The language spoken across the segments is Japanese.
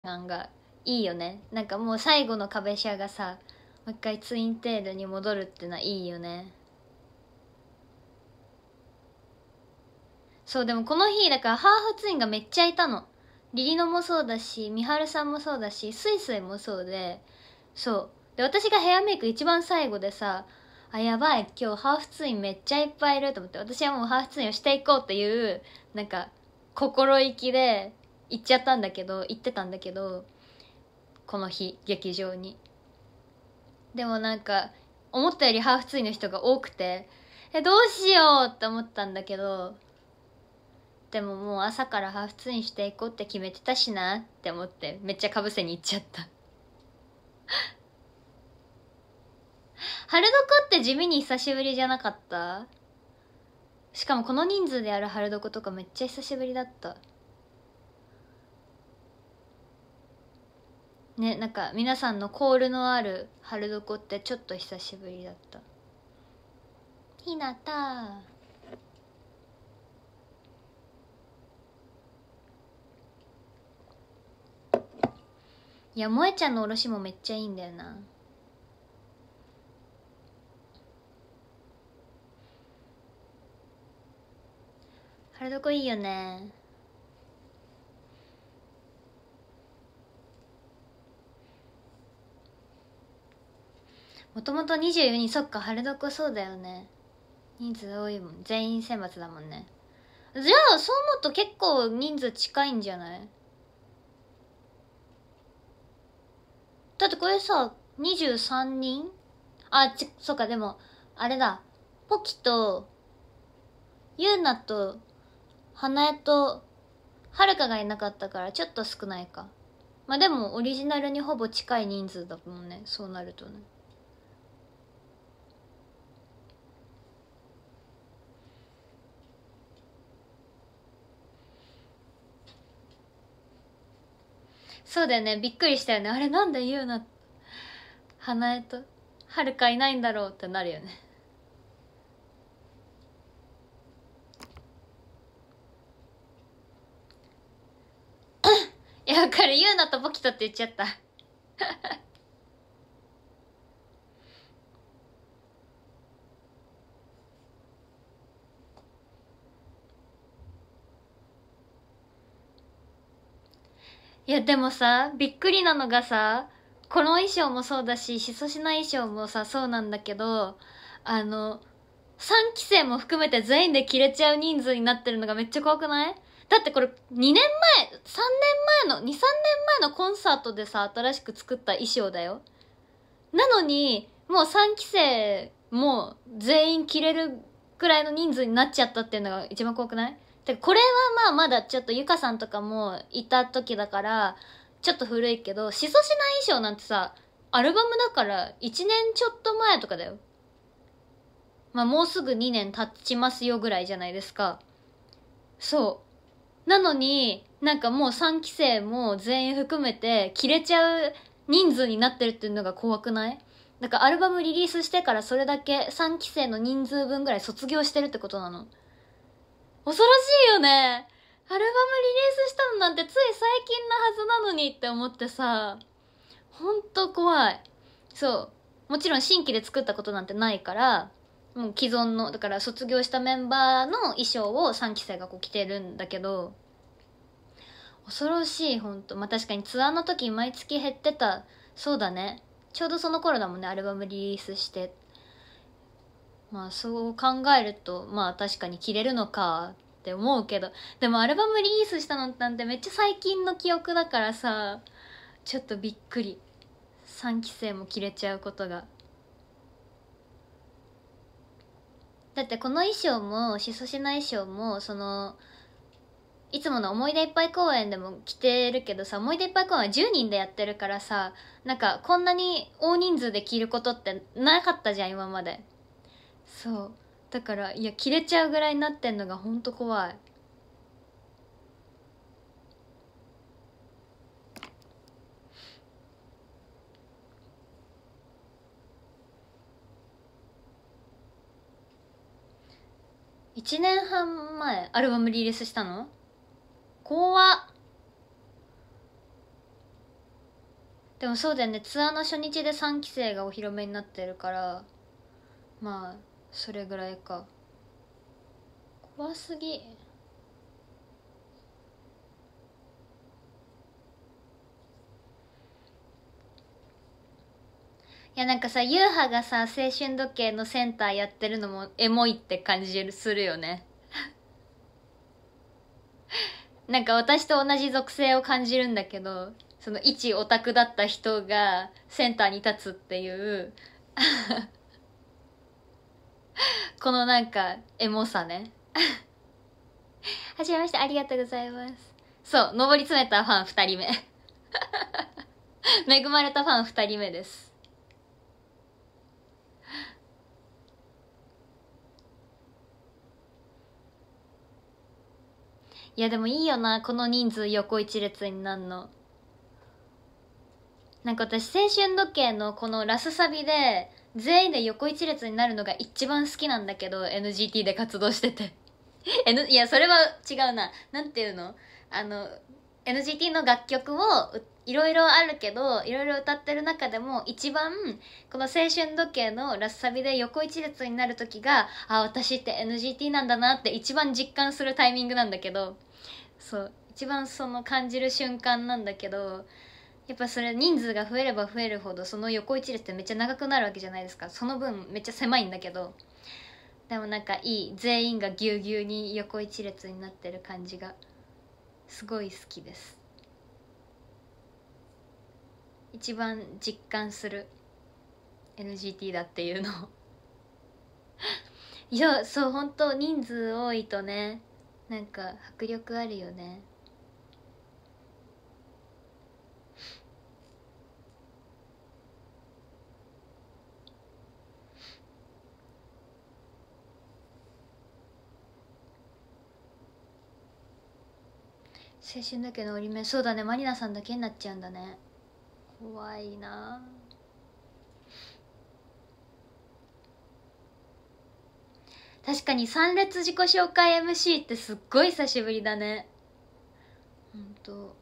感がいいよね。なんかもう最後の壁シャがさ、もう一回ツインテールに戻るってのはいいよね。そう、でもこの日だからハーフツインがめっちゃいたの。リリノもそうだし、みはるさんもそうだし、スイスイもそうで、そうで、私がヘアメイク一番最後でさ、あ、やばい、今日ハーフツインめっちゃいっぱいいると思って、私はもうハーフツインをしていこうっていうなんか心意気で行ってたんだけど、この日劇場に。でもなんか思ったよりハーフツインの人が多くて、どうしようって思ったんだけど、でももう朝からハーフツインしていこうって決めてたしなって思ってめっちゃかぶせに行っちゃった春どこって地味に久しぶりじゃなかった？しかもこの人数でやる春どことかめっちゃ久しぶりだったね。なんか皆さんのコールのある春どこってちょっと久しぶりだった。ひなたいや、萌ちゃんのおろしもめっちゃいいんだよな。春どこいいよね。もともと24人、そっか、春どこそうだよね。人数多いもん、全員選抜だもんね。じゃあそう思うと結構人数近いんじゃない？だってこれさ、23人？そっか、でもあれだ、ポキとユーナと花江とはるかがいなかったからちょっと少ないか。まあでもオリジナルにほぼ近い人数だもんね、そうなるとね。そうだよね、びっくりしたよね。あれなんでユーナ花江とはるかいないんだろうってなるよね。いや、わかる、ユーナとポキとって言っちゃったいやでもさ、びっくりなのがさ、この衣装もそうだし、しそしな衣装もさ、そうなんだけど、あの、3期生も含めて全員で着れちゃう人数になってるのがめっちゃ怖くない？だってこれ2年前、3年前の、2、3年前のコンサートでさ、新しく作った衣装だよ。なのに、もう3期生も全員着れるくらいの人数になっちゃったっていうのが一番怖くない？てかこれはまあまだちょっとゆかさんとかもいた時だからちょっと古いけど、しそしな衣装なんてさ、アルバムだから1年ちょっと前とかだよ。まあもうすぐ2年経ちますよぐらいじゃないですか。そうなのになんかもう3期生も全員含めて着れちゃう人数になってるっていうのが怖くない？なんかアルバムリリースしてからそれだけ3期生の人数分ぐらい卒業してるってことなの。恐ろしいよね。アルバムリリースしたのなんてつい最近なはずなのにって思ってさ、ほんと怖い。そう。もちろん新規で作ったことなんてないから、もう既存の、だから卒業したメンバーの衣装を3期生がこう着てるんだけど、恐ろしい、ほんと。まあ確かにツアーの時毎月減ってた。そうだね。ちょうどその頃だもんね、アルバムリリースして。まあそう考えると、まあ確かに着れるのかって思うけど、でもアルバムリリースしたのなんてめっちゃ最近の記憶だからさ、ちょっとびっくり。3期生も着れちゃうことが。だってこの衣装もしそしな衣装もそのいつもの思い出いっぱい公演でも着てるけどさ、思い出いっぱい公演は10人でやってるからさ、なんかこんなに大人数で着ることってなかったじゃん今まで。そうだから、いや着れちゃうぐらいになってんのがほんと怖い。1年半前アルバムリリースしたの？怖っ。 でもそうだよね、ツアーの初日で3期生がお披露目になってるから、まあそれぐらいか。怖すぎ。いやなんかさ、ゆうはがさ青春時計のセンターやってるのもエモいって感じするよね。なんか私と同じ属性を感じるんだけど、その一オタクだった人がセンターに立つっていうこのなんかエモさね。はじめまして、ありがとうございます。そう、上り詰めたファン2人目恵まれたファン2人目です。いやでもいいよな、この人数横一列になんの。なんか私青春時計のこのラスサビで全員で横一列になるのが一番好きなんだけど、 NGT で活動してていやそれは違うな、なんていうの、NGT の楽曲をいろいろあるけどいろいろ歌ってる中でも一番この青春時計のラスサビで横一列になる時が、あ、私って NGT なんだなって一番実感するタイミングなんだけど、そう一番その感じる瞬間なんだけど、やっぱそれ人数が増えれば増えるほどその横一列ってめっちゃ長くなるわけじゃないですか。その分めっちゃ狭いんだけど、でもなんかいい、全員がぎゅうぎゅうに横一列になってる感じがすごい好きです。一番実感する NGT だっていうのをいやそう本当人数多いとね、なんか迫力あるよね。青春だけの折り目、そうだね、マリナさんだけになっちゃうんだね。怖いな。確かに3列自己紹介 MC ってすっごい久しぶりだね。ほんと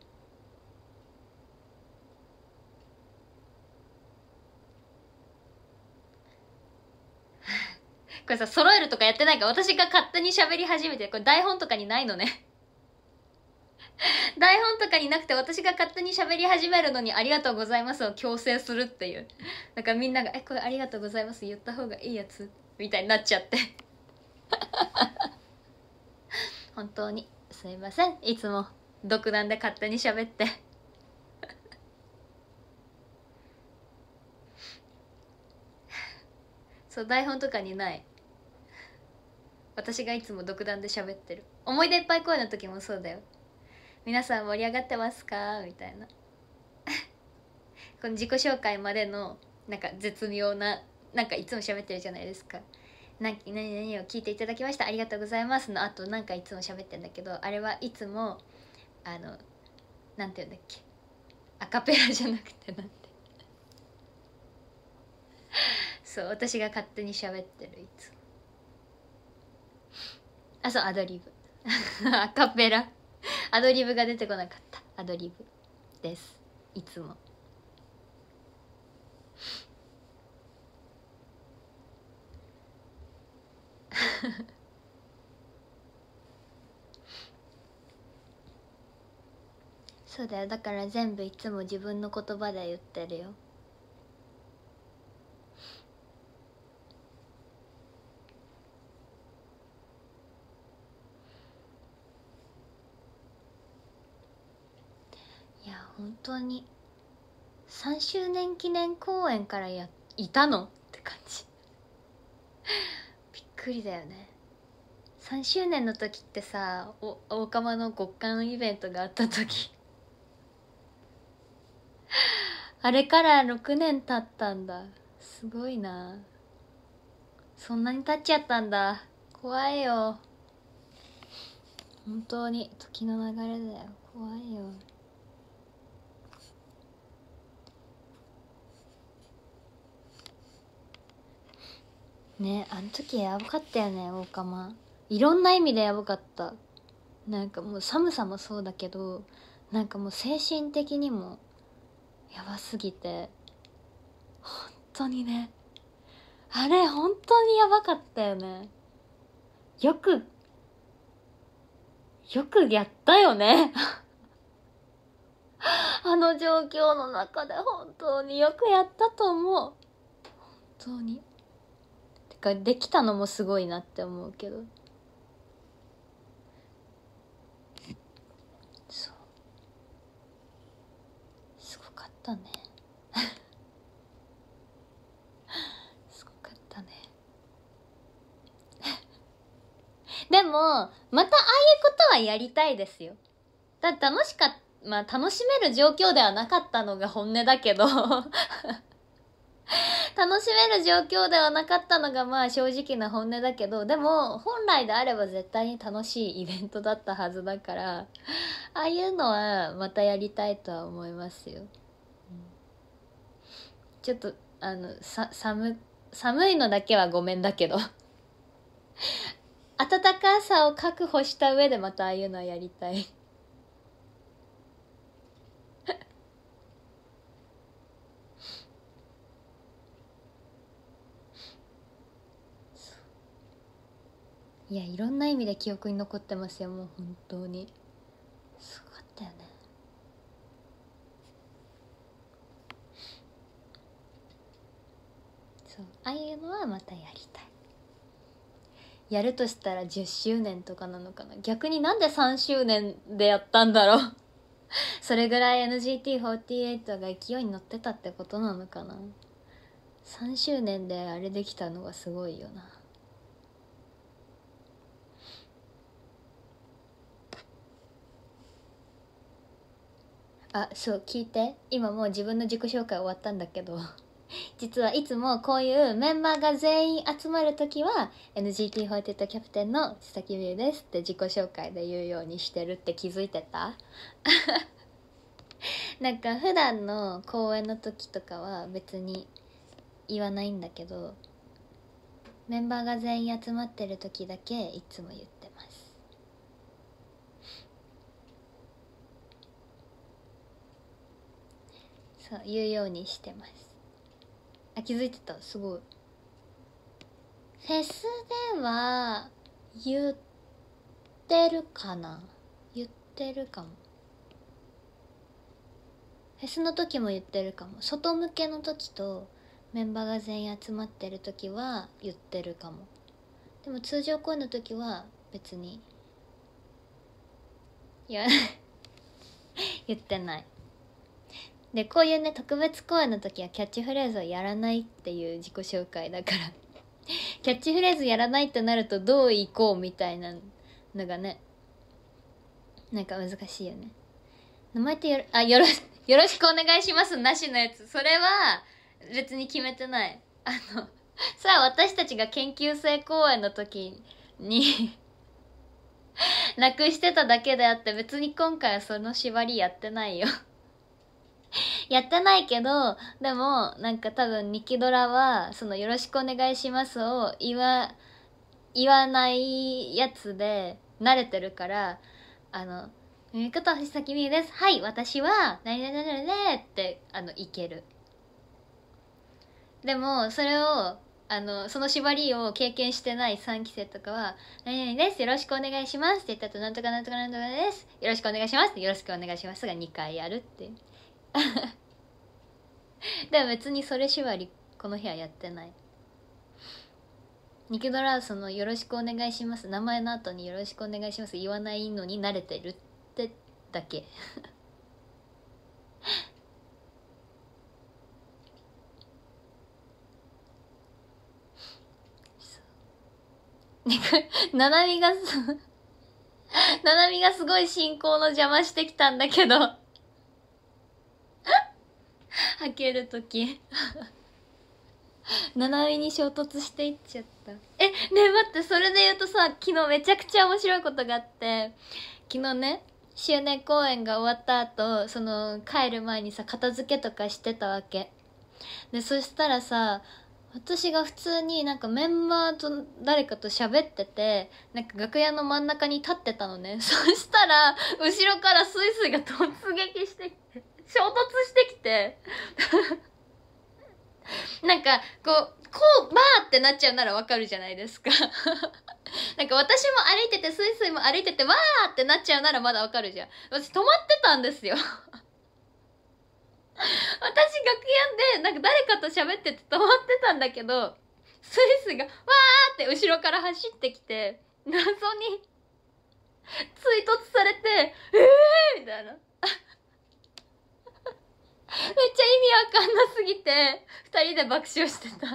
これさ、揃えるとかやってないから、私が勝手に喋り始めて、これ台本とかにないのね台本とかになくて私が勝手に喋り始めるのにありがとうございますを強制するっていう。なんかみんながこれありがとうございます言った方がいいやつみたいになっちゃって本当にすいません、いつも独断で勝手に喋ってそう、台本とかにない。私がいつも独断で喋ってる。思い出いっぱい声の時もそうだよ。皆さん盛り上がってますかみたいなこの自己紹介までのなんか絶妙な、なんかいつも喋ってるじゃないですか。何々を聞いていただきましたありがとうございますのあとなんかいつも喋ってんだけど、あれはいつもなんて言うんだっけ、アカペラじゃなくてなんてそう、私が勝手に喋ってるいつも。あ、そう、アドリブアカペラアドリブが出てこなかった。アドリブですいつもそうだよ、だから全部いつも自分の言葉で言ってるよ。いや本当に3周年記念公演からいたのって感じびっくりだよね。3周年の時ってさ、大釜の極寒イベントがあった時あれから6年経ったんだ。すごいな。そんなに経っちゃったんだ。怖いよ本当に、時の流れだよ。怖いよ。ね、あの時やばかったよね、大釜。いろんな意味でやばかった。なんかもう寒さもそうだけど、なんかもう精神的にもやばすぎて、本当にね、あれ本当にやばかったよね。よくやったよね。あの状況の中で本当によくやったと思う。本当に。てかできたのもすごいなって思うけど。そう。すごかったね。すごかったね。でもまたああいうことはやりたいですよ。楽しかった。まあ楽しめる状況ではなかったのが本音だけど楽しめる状況ではなかったのがまあ正直な本音だけど、でも本来であれば絶対に楽しいイベントだったはずだから、ああいうのはまたやりたいとは思いますよ。ちょっと寒いのだけはごめんだけど暖かさを確保した上でまたああいうのはやりたいいや、いろんな意味で記憶に残ってますよ。もう本当にすごかったよね。そう、ああいうのはまたやりたい。やるとしたら10周年とかなのかな。逆になんで3周年でやったんだろうそれぐらい NGT48 が勢いに乗ってたってことなのかな。3周年であれできたのがすごいよな。あ、そう、聞いて。今もう自分の自己紹介終わったんだけど実はいつもこういうメンバーが全員集まるときは NGT48 キャプテンの須崎美優ですって自己紹介で言うようにしてるって気づいてたなんか普段の公演の時とかは別に言わないんだけど、メンバーが全員集まってる時だけいつも言ってます。そう言うようにしてます。あ、気づいてた。すごい。フェスでは言ってるかな。言ってるかも。フェスの時も言ってるかも。外向けの時とメンバーが全員集まってる時は言ってるかも。でも通常公演の時は別に言ってない。で、こういうね、特別公演の時はキャッチフレーズをやらないっていう自己紹介だからキャッチフレーズやらないってなるとどういこうみたいなのがね、なんか難しいよね。名前ってよろしくお願いしますなしのやつ、それは別に決めてない。それは私たちが研究生公演の時になくしてただけであって、別に今回はその縛りやってないよやってないけど、でもなんか多分ニキドラはそのよろしくお願いしますを言わないやつで慣れてるから、みこと星崎みゆです、はい私は何々々々っていける。でもそれをその縛りを経験してない3期生とかは「何々ですよろしくお願いします」って言ったと「なんとかなんとかなんとかですよろしくお願いします」って「よろしくお願いします」が2回やるってでも別にそれ縛りこの日はやってない。ニキドラそのよろしくお願いします名前の後によろしくお願いします言わないのに慣れてるってだけななみがすごい進行の邪魔してきたんだけど開けるときななみに衝突していっちゃった。ねえ待って、それで言うとさ、昨日めちゃくちゃ面白いことがあって、昨日ね周年公演が終わった後、その帰る前にさ片付けとかしてたわけで、そしたらさ、私が普通になんかメンバーと誰かと喋ってて、なんか楽屋の真ん中に立ってたのね。そしたら後ろからスイスイが突撃してきて衝突してきてなんかこうバーってなっちゃうならわかるじゃないですかなんか私も歩いててスイスイも歩いててわーってなっちゃうならまだわかるじゃん。私止まってたんですよ私楽屋でなんか誰かと喋ってて止まってたんだけど、スイスがわーって後ろから走ってきて謎に追突されてみたいなめっちゃ意味わかんなすぎて二人で爆笑してたなん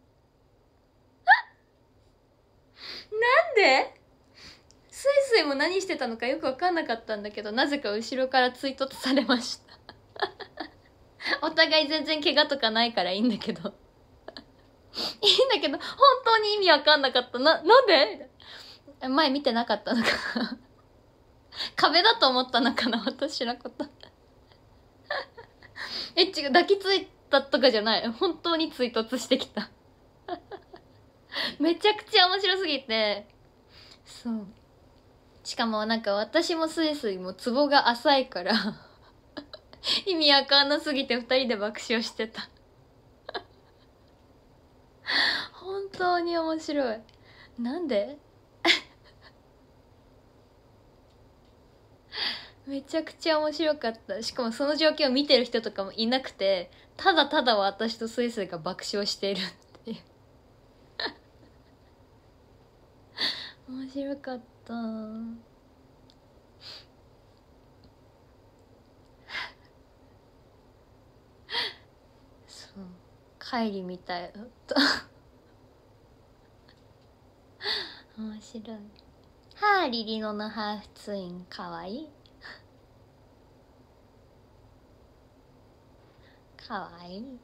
でスイスイも何してたのかよくわかんなかったんだけど、なぜか後ろから追突されましたお互い全然怪我とかないからいいんだけどいいんだけど本当に意味わかんなかった。なんで前見てなかったのかな壁だと思ったのかな私のこと違う、抱きついたとかじゃない。本当に追突してきためちゃくちゃ面白すぎて。そう。しかもなんか私もスイスイもツボが浅いから意味わかんなすぎて二人で爆笑してた本当に面白い。なんでめちゃくちゃ面白かった。しかもその状況を見てる人とかもいなくて、ただただ私とスイスイが爆笑しているっていう面白かった。そう帰りみたいだった面白い。はあ、リリノのハーフツインかわいいかわいい。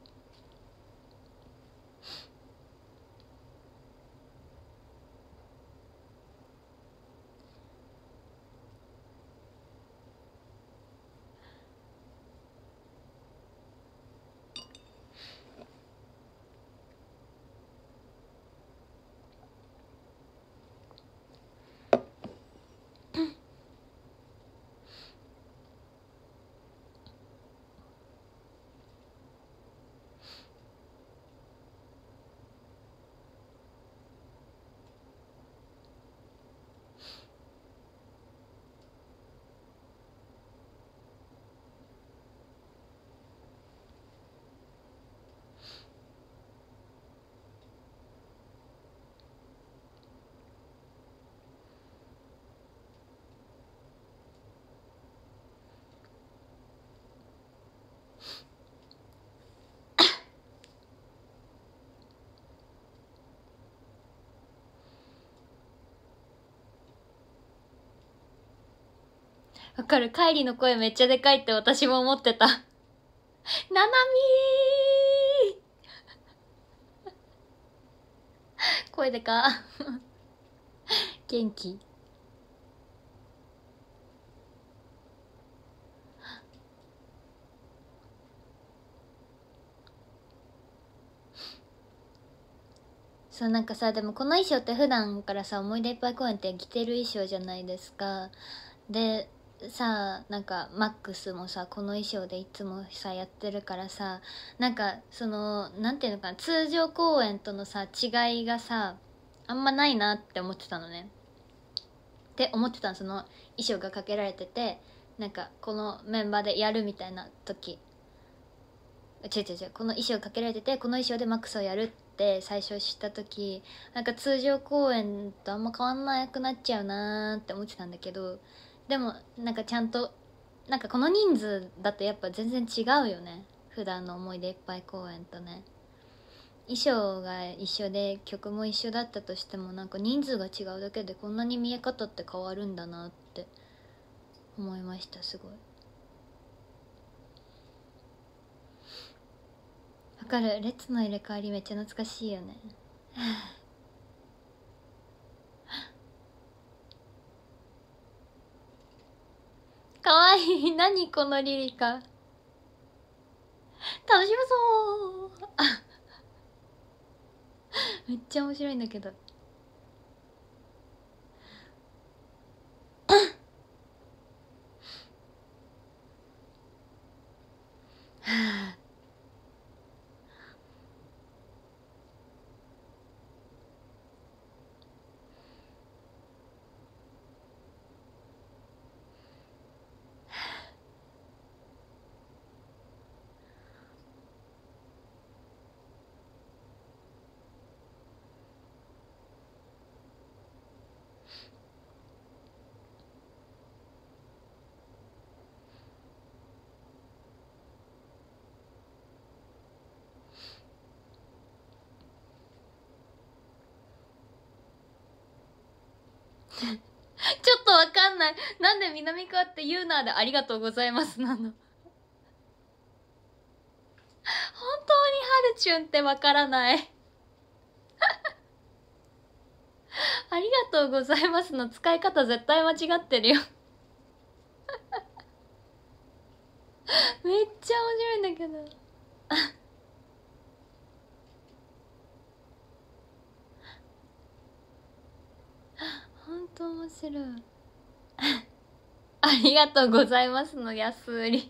わかる。カイリの声めっちゃでかいって私も思ってた。ななみー声でか元気。そう、なんかさ、でもこの衣装って普段からさ、思い出いっぱい公演って着てる衣装じゃないですか。でさ、なんかマックスもさこの衣装でいつもさやってるからさ、なんかそのなんていうのかな、通常公演とのさ違いがさあんまないなって思ってたのね。って思ってたの。その衣装がかけられてて、なんかこのメンバーでやるみたいな時、違う違う違う、この衣装かけられててこの衣装でマックスをやるって最初知った時、なんか通常公演とあんま変わんなくなっちゃうなーって思ってたんだけど、でもなんかちゃんとなんかこの人数だとやっぱ全然違うよね、普段の思い出いっぱい公演とね。衣装が一緒で曲も一緒だったとしても、なんか人数が違うだけでこんなに見え方って変わるんだなって思いました。すごいわかる。列の入れ替わりめっちゃ懐かしいよねかわいい。何このリリカ楽しみそうめっちゃ面白いんだけどちょっとわかんない。なんで南川って言うなでありがとうございますなの。本当にはるちゅんってわからない。ありがとうございますの使い方絶対間違ってるよ。めっちゃ面白いんだけど。本当面白い。ありがとうございますの安売り。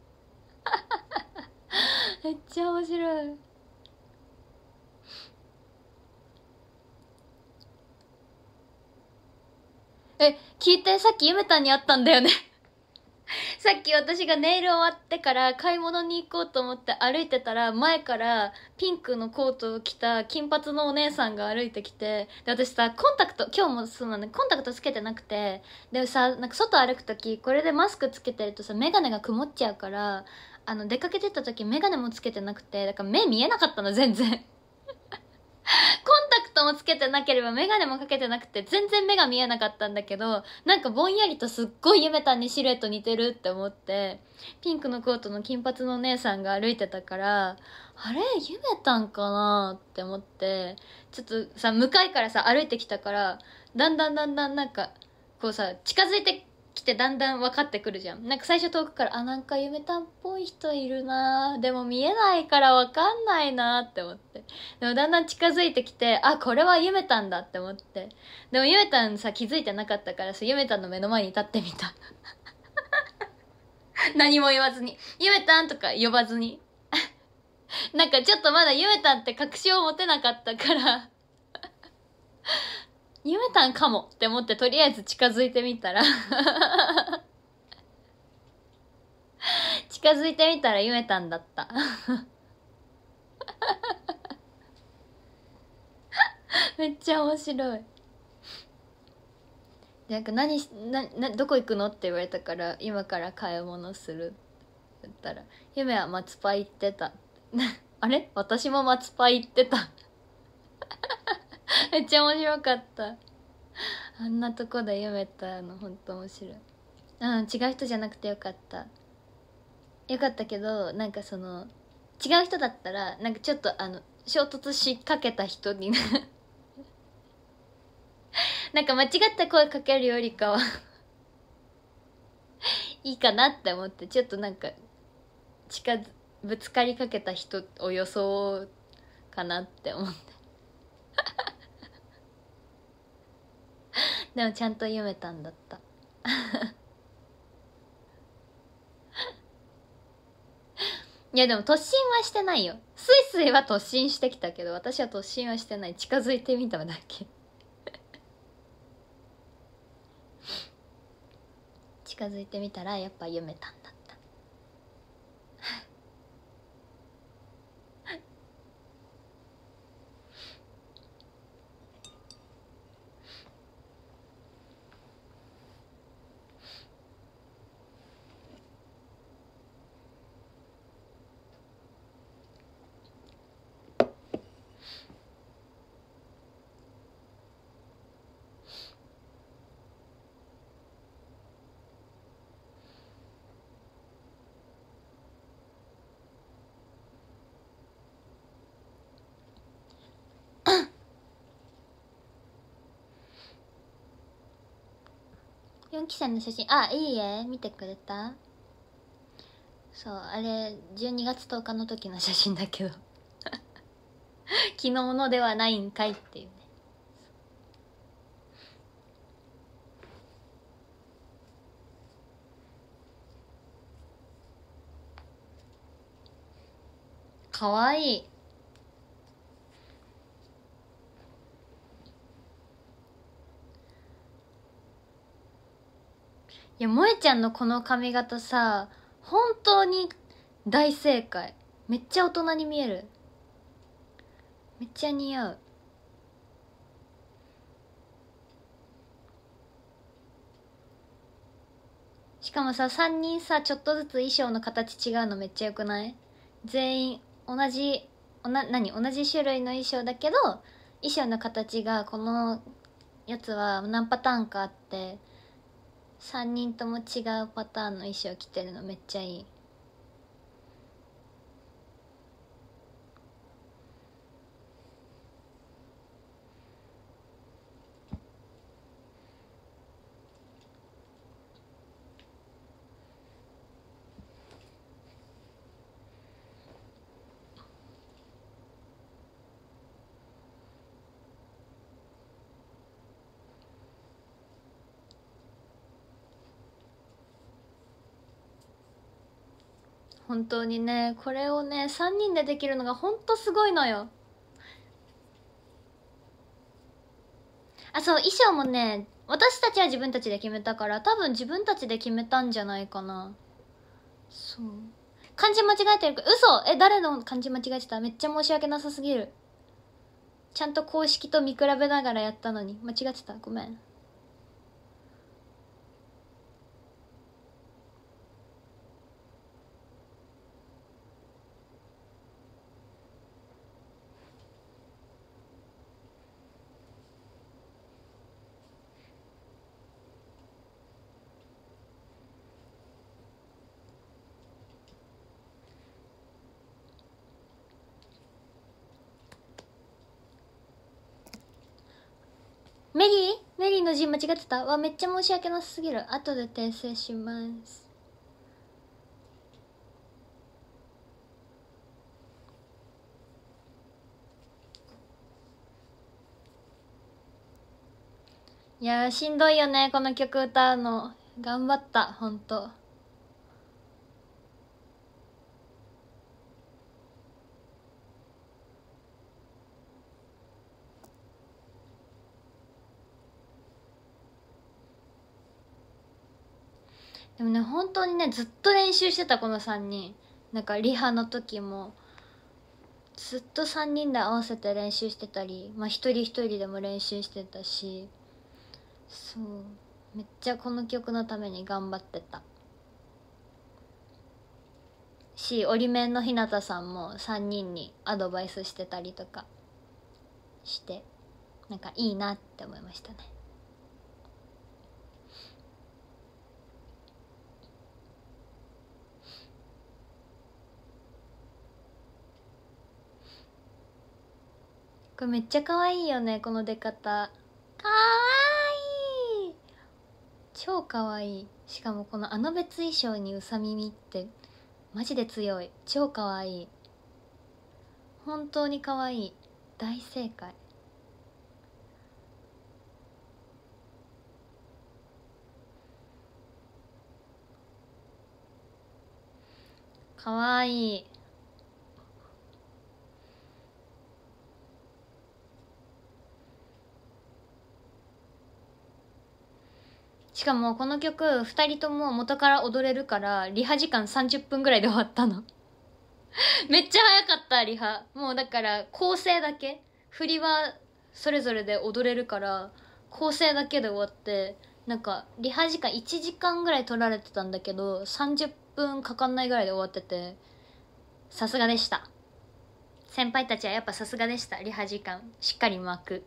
めっちゃ面白い。聞いて、さっきゆめたんに会ったんだよね。さっき私がネイル終わってから買い物に行こうと思って歩いてたら、前からピンクのコートを着た金髪のお姉さんが歩いてきて、で、私さ、コンタクト、今日もそうなの、コンタクトつけてなくて、でさ、なんか外歩くとき、これでマスクつけてるとさ、メガネが曇っちゃうから、出かけてったときメガネもつけてなくて、だから目見えなかったの、全然。コンタクトもつけてなければメガネもかけてなくて全然目が見えなかったんだけど、なんかぼんやりとすっごいゆめたんにシルエット似てるって思って、ピンクのコートの金髪のお姉さんが歩いてたから、あれゆめたんかなって思って、ちょっとさ、向かいからさ、歩いてきたから、だんだんなんか、こうさ、近づいてきてだんだん分かってくるじゃん。なんか最初遠くから、なんかゆめたんっぽい人いるなぁ。でも見えないから分かんないなって思って。でもだんだん近づいてきて、これはゆめたんだって思って。でもゆめたんさ、気づいてなかったからさ、ゆめたんの目の前に立ってみた。何も言わずに。ゆめたんとか呼ばずに。なんかちょっとまだゆめたんって確信を持てなかったからゆめたんかもって思ってとりあえず近づいてみたら近づいてみたらゆめたんだっためっちゃ面白い。なんかどこ行くのって言われたから、今から買い物するって言ったら、ゆめは松パイ行ってたあれ私も松パイ行ってためっちゃ面白かった。あんなとこで読めたのほんと面白い。違う人じゃなくてよかった。よかったけど、なんかその違う人だったらなんかちょっと衝突しかけた人になんか間違った声かけるよりかはいいかなって思って、ちょっとなんかぶつかりかけた人を装うかなって思ってでもちゃんと読めたんだったいやでも突進はしてないよ。スイスイは突進してきたけど、私は突進はしてない。近づいてみただけ近づいてみたらやっぱ読めたんだった4期生の写真、いいえ見てくれた？そう、あれ12月10日の時の写真だけど昨日のではないんかいっていうね。かわいい。いや、萌ちゃんのこの髪型さ、本当に大正解。めっちゃ大人に見える。めっちゃ似合う。しかもさ、3人さ、ちょっとずつ衣装の形違うのめっちゃよくない？全員同じ種類の衣装だけど、衣装の形がこのやつは何パターンかあって、3人とも違うパターンの衣装着てるのめっちゃいい。本当にね、これをね3人でできるのがほんとすごいのよ。あ、そう、衣装もね、私たちは自分たちで決めたから、多分自分たちで決めたんじゃないかな。そう、漢字間違えてる。嘘。誰の漢字間違えてた？めっちゃ申し訳なさすぎる。ちゃんと公式と見比べながらやったのに間違ってた。ごめん。メリーの字間違ってた。めっちゃ申し訳なさすぎる。後で訂正します。いやー、しんどいよねこの曲歌うの。頑張った、ほんと。でもね、本当にね、ずっと練習してたこの3人。なんかリハの時もずっと3人で合わせて練習してたり、一人一人でも練習してたし、そう、めっちゃこの曲のために頑張ってたし、折り面の日向さんも3人にアドバイスしてたりとかして、なんかいいなって思いましたね。これめっちゃ可愛いよね、この出方。かわいい、超可愛い。しかもこの別衣装にうさ耳ってマジで強い。超可愛い、本当に可愛い。大正解。可愛い。しかもこの曲2人とも元から踊れるからリハ時間30分ぐらいで終わったの。めっちゃ早かった、リハ。もうだから構成だけ、振りはそれぞれで踊れるから構成だけで終わって、なんかリハ時間1時間ぐらい取られてたんだけど30分かかんないぐらいで終わってて、さすがでした。先輩たちはやっぱさすがでした。リハ時間しっかり巻く。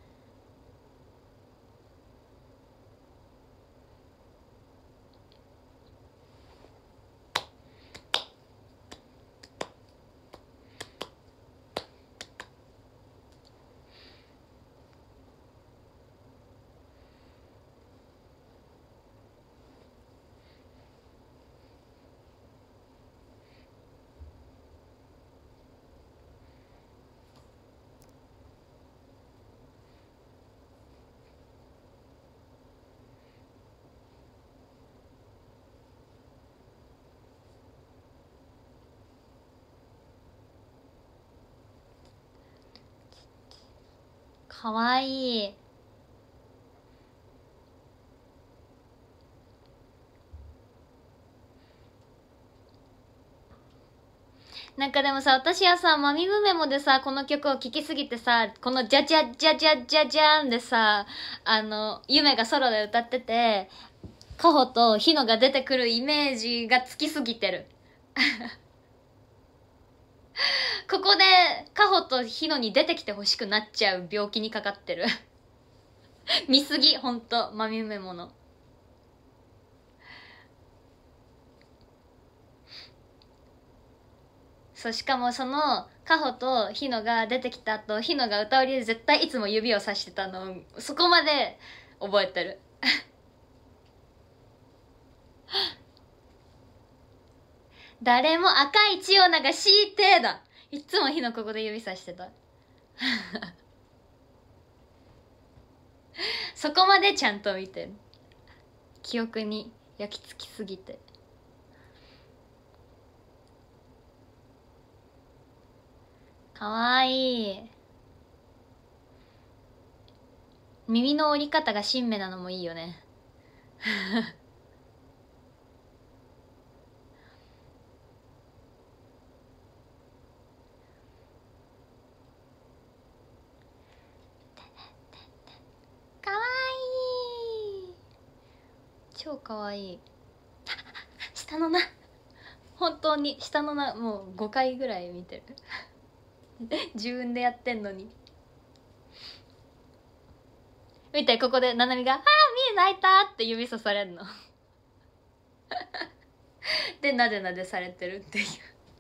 かわいい。なんかでもさ、私はさ、マミムメモでさ、この曲を聴きすぎてさ、このジャジャジャジャジャジャーンでさ、ゆめがソロで歌ってて、カホとヒノが出てくるイメージがつきすぎてる。ここでカホとヒノに出てきてほしくなっちゃう病気にかかってる。 見すぎ、ほんと豆メモの。そう、しかもそのカホとヒノが出てきた後、ヒノが歌うりで絶対いつも指をさしてたの、そこまで覚えてる。誰も赤い千代菜が強いてだ。いつもヒノここで指さしてた。そこまでちゃんと見てる。記憶に焼き付きすぎて。かわいい。耳の折り方が新芽なのもいいよね。かわいい。超かわいい。下のな、本当に下のな、もう5回ぐらい見てる。自分でやってんのに。見て、ここでななみが「あーみー泣いた!」って指さされんの。でなでなでされてるっていう。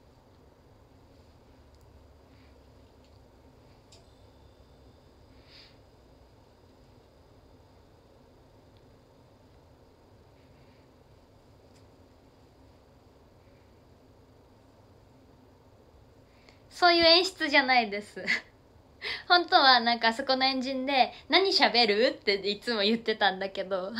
そういう演出じゃないです。本当はなんかあそこのエンジンで「何喋る?」っていつも言ってたんだけど。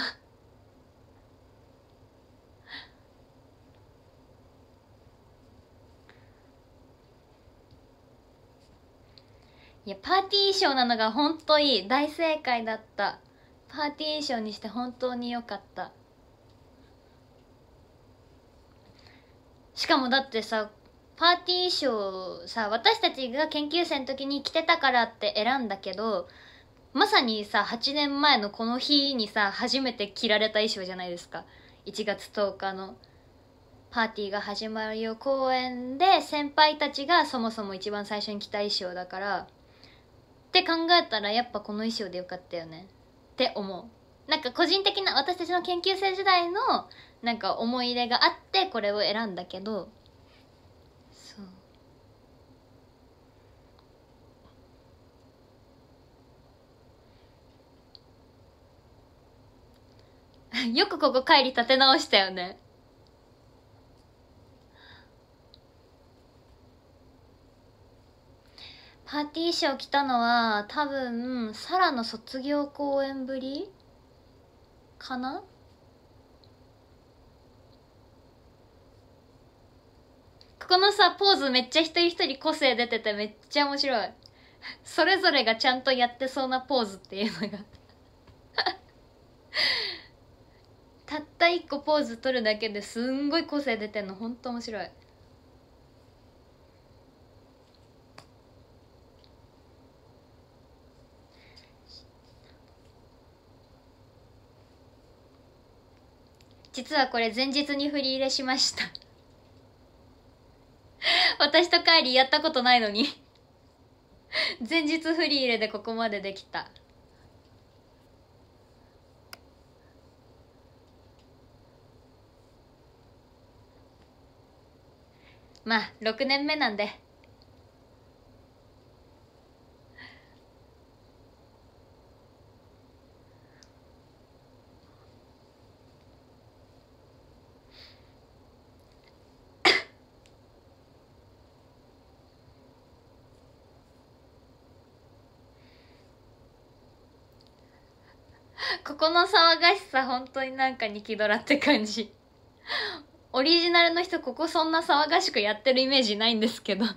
いや、パーティー衣装なのが本当いい。大正解だった。パーティー衣装にして本当に良かった。しかもだってさ、パーティー衣装さ、私たちが研究生の時に着てたからって選んだけど、まさにさ、8年前のこの日にさ、初めて着られた衣装じゃないですか。1月10日のパーティーが始まるよ公演で、先輩たちがそもそも一番最初に着た衣装だから、って考えたらやっぱこの衣装でよかったよねって思う。なんか個人的な私たちの研究生時代のなんか思い入れがあってこれを選んだけど、そう。よくここ帰り立て直したよね。パーティー衣装着たのは多分サラの卒業公演ぶりかな。ここのさポーズめっちゃ一人一人個性出ててめっちゃ面白い。それぞれがちゃんとやってそうなポーズっていうのがたった一個ポーズ取るだけですんごい個性出てんのほんと面白い。実はこれ前日に振り入れしました。私と帰りやったことないのに前日振り入れでここまでできた。まあ6年目なんで。ここの騒がしさ本当になんかニキドラって感じ。オリジナルの人ここそんな騒がしくやってるイメージないんですけど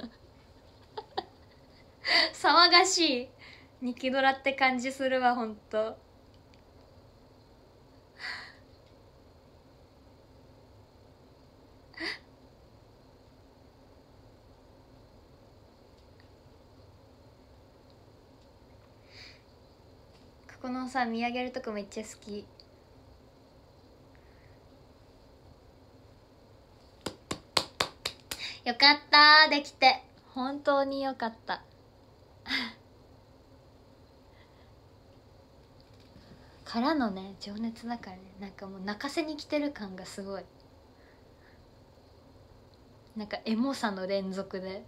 騒がしいニキドラって感じするわほんと。このさ見上げるとこめっちゃ好き。よかったできて本当によかったからのね情熱だからね、なんかもう泣かせに来てる感がすごい、なんかエモさの連続で。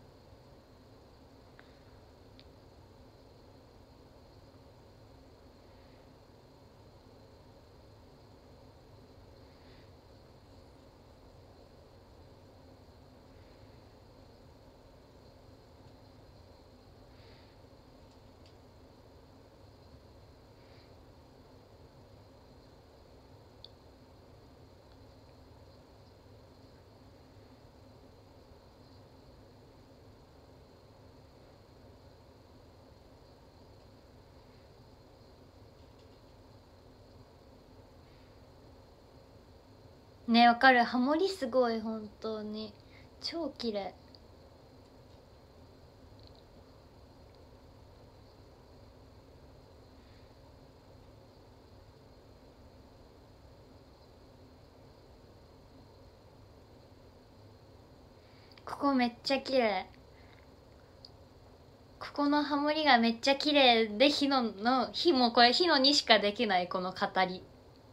ね、わかる。ハモリすごい、本当に超綺麗。ここめっちゃ綺麗。ここのハモリがめっちゃ綺麗で、火もこれ火のにしかできないこの語り。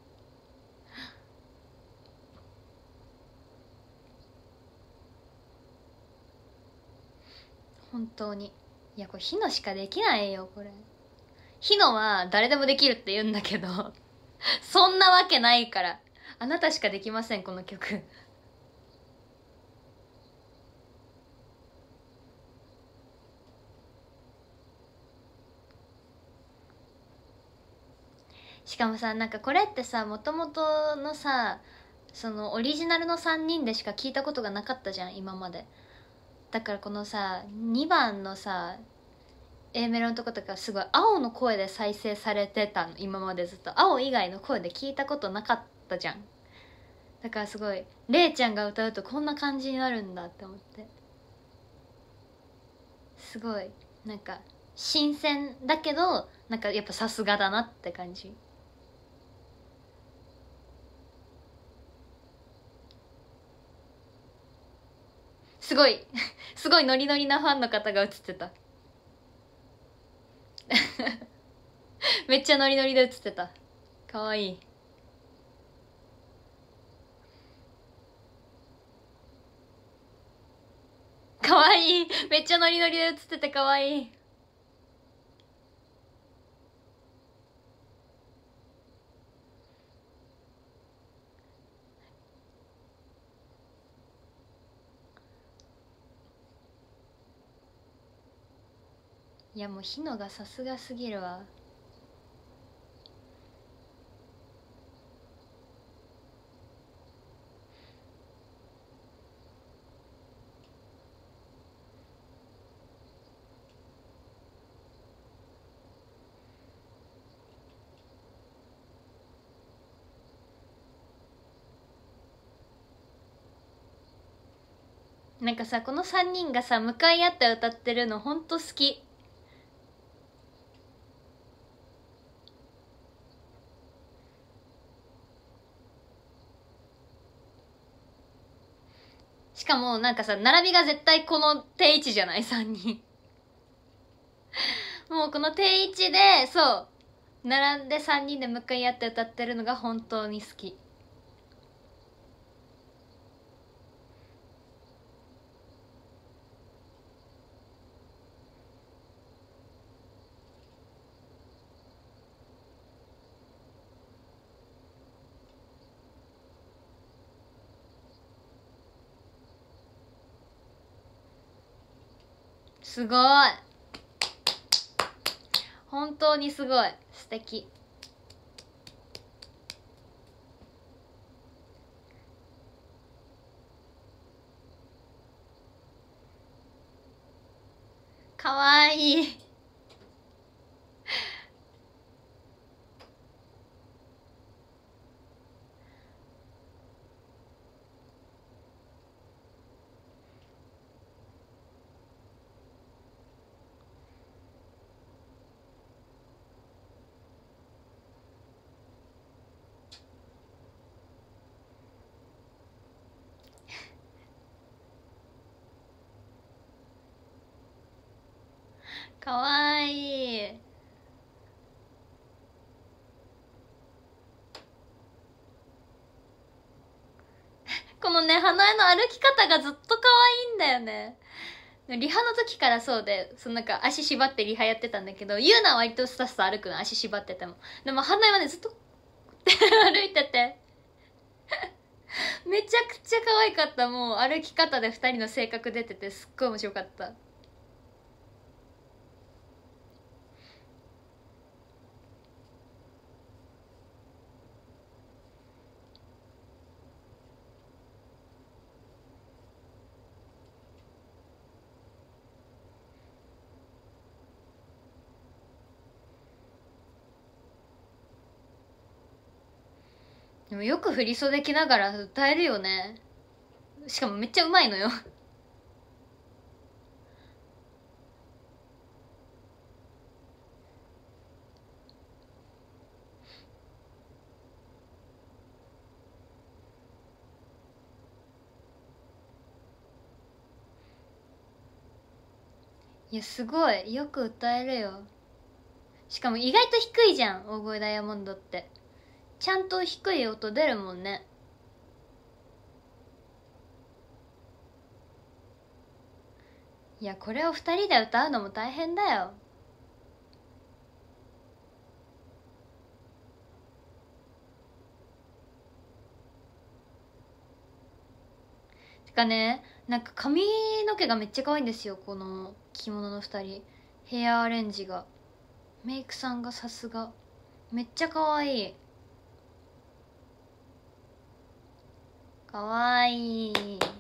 本当に。いやこれ火のしかできないよこれ。火のは誰でもできるって言うんだけどそんなわけないから。あなたしかできませんこの曲しかもさ、なんかこれってさ、もともとのさ、そのオリジナルの3人でしか聞いたことがなかったじゃん今まで。だからこのさ2番のさ A メロのとことかすごい青の声で再生されてたの、今までずっと青以外の声で聞いたことなかったじゃん。だからすごいれいちゃんが歌うとこんな感じになるんだって思って、すごいなんか新鮮だけど、なんかやっぱさすがだなって感じ。すごいすごいノリノリなファンの方が映ってためっちゃノリノリで映ってた。かわいい。かわいい。めっちゃノリノリで映っててかわいい。いやもうヒノがさすがすぎるわ。なんかさこの3人がさ向かい合って歌ってるのほんと好き。しかもなんかさ並びが絶対この定位置じゃない3人もうこの定位置でそう並んで3人で向かい合って歌ってるのが本当に好き。すごい本当にすごい素敵。かわいいかわいい。 ね、花江の歩き方がずっと可愛いんだよね。リハの時からそうで、なんか足縛ってリハやってたんだけど、ユーナは割とスタスタ歩くの、足縛ってても。でも花江はね、ずっと歩いててめちゃくちゃ可愛かった。もう歩き方で二人の性格出てて、すっごい面白かった。でもよく振り袖着ながら歌えるよね。しかもめっちゃうまいのよいや、すごいよく歌えるよ。しかも意外と低いじゃん、大声ダイヤモンドって。ちゃんと低い音出るもんね。いや、これを二人で歌うのも大変だよ。てかね、なんか髪の毛がめっちゃ可愛いんですよ、この着物の二人。ヘアアレンジが、メイクさんがさすが、めっちゃ可愛い。可愛い